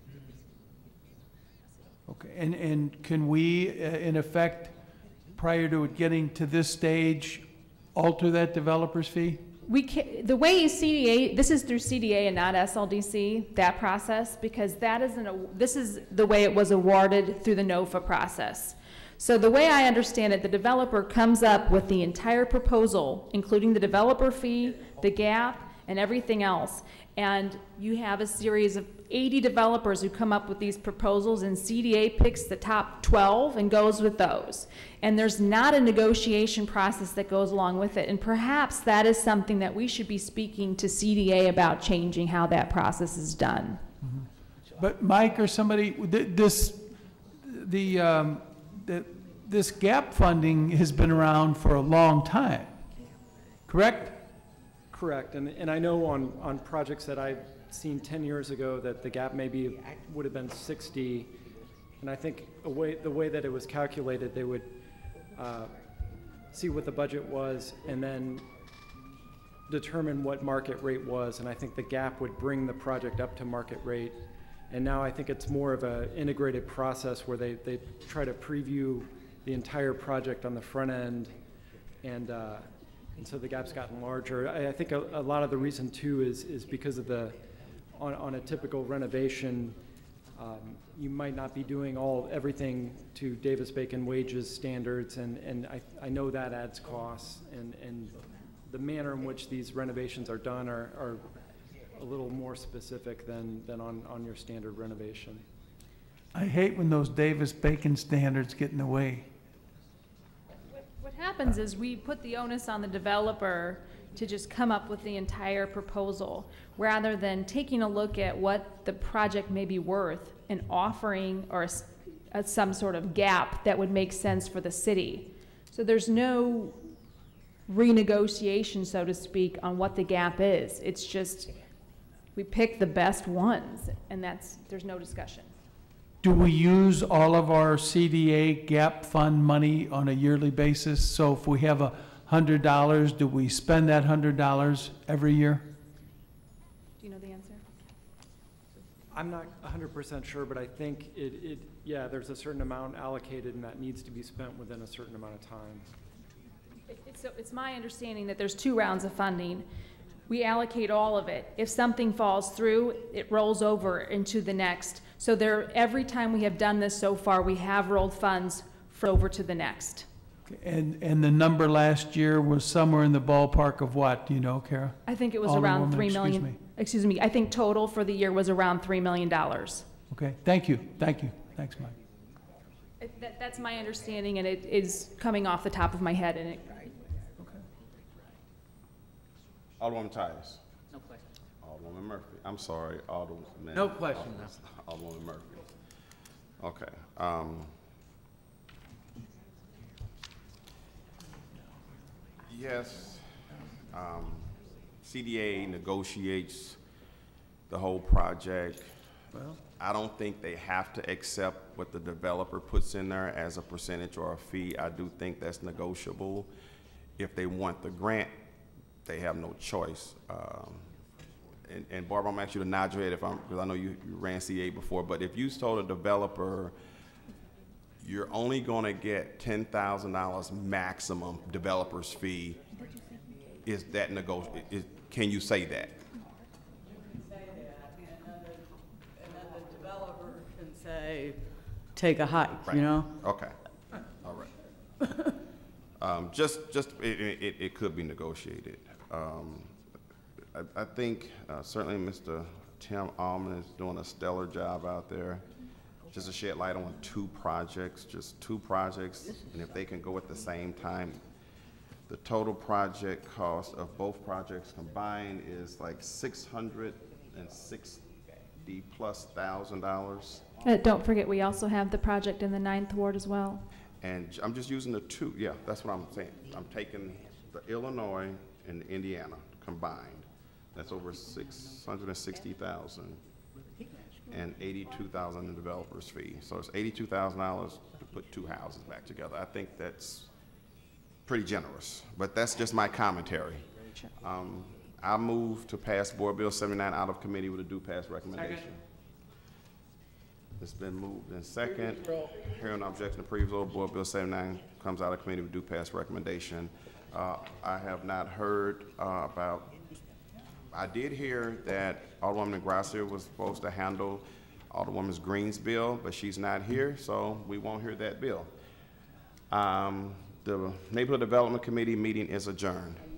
Okay, and can we, in effect, prior to it getting to this stage, alter that developer's fee? We can, the way CDA, this is through CDA and not SLDC, that process, because that isn't this is the way it was awarded through the NOFA process. So the way I understand it, the developer comes up with the entire proposal, including the developer fee, the gap, and everything else. And you have a series of 80 developers who come up with these proposals, and CDA picks the top 12 and goes with those. And there's not a negotiation process that goes along with it. And perhaps that is something that we should be speaking to CDA about, changing how that process is done. Mm-hmm. But Mike or somebody, this gap funding has been around for a long time, correct? Correct, and I know on projects that I've seen 10 years ago that the gap maybe would have been 60, and I think the way that it was calculated, they would see what the budget was and then determine what market rate was, and I think the gap would bring the project up to market rate. And now I think it's more of an integrated process where they try to preview the entire project on the front end, and so the gap's gotten larger. I think a lot of the reason too is because of on a typical renovation, you might not be doing everything to Davis-Bacon wages standards, and I know that adds costs, and the manner in which these renovations are done are a little more specific than on your standard renovation. I hate when those Davis-Bacon standards get in the way. What happens is we put the onus on the developer to just come up with the entire proposal, rather than taking a look at what the project may be worth and offering some sort of gap that would make sense for the city. So there's no renegotiation, so to speak, on what the gap is. It's just we pick the best ones, and there's no discussion. Do we use all of our CDA gap fund money on a yearly basis? So if we have $100, do we spend that $100 every year? Do you know the answer? I'm not 100% sure, but I think yeah, there's a certain amount allocated and that needs to be spent within a certain amount of time. So it's my understanding that there's 2 rounds of funding. We allocate all of it. If something falls through, it rolls over into the next. So every time we have done this so far, we have rolled funds over to the next. And the number last year was somewhere in the ballpark of what, do you know, Kara? I think it was around $3 million. Excuse me. I think total for the year was around $3 million. Okay, thank you. Thanks, Mike. That's my understanding, and it is coming off the top of my head. And Alderwoman Tyus. No question. Alderwoman Murphy. I'm sorry, Alderwoman. No question. Alderwoman Murphy. Okay. Yes, CDA negotiates the whole project. Well, I don't think they have to accept what the developer puts in there as a percentage or a fee. I do think that's negotiable. If they want the grant, they have no choice. And Barbara, I'm going to ask you to nod your head because I know you ran CA before, but if you told a developer you're only going to get $10,000 maximum developer's fee, is that negotiable? Can you say that? Say that, and then the developer can say, take a hike, Right. you know? Okay. All right. It could be negotiated. I think certainly Mr. Tim Allman is doing a stellar job out there. Just to shed light on 2 projects, just 2 projects, and if they can go at the same time, the total project cost of both projects combined is like $660,000+. don't forget, we also have the project in the 9th Ward as well. And I'm just using the 2. Yeah, that's what I'm saying. I'm taking the Illinois and Indiana combined. That's over $660,000. And $82,000 in developer's fee. So it's $82,000 to put 2 houses back together. I think that's pretty generous, but that's just my commentary. I move to pass Board Bill 79 out of committee with a due pass recommendation. Second. It's been moved in second. Hearing no objection to previous order, Board Bill 79 comes out of committee with due pass recommendation. I have not heard about. I did hear that Alderwoman Gracia was supposed to handle Alderwoman Green's bill, but she's not here, so we won't hear that bill. The Neighborhood Development Committee meeting is adjourned.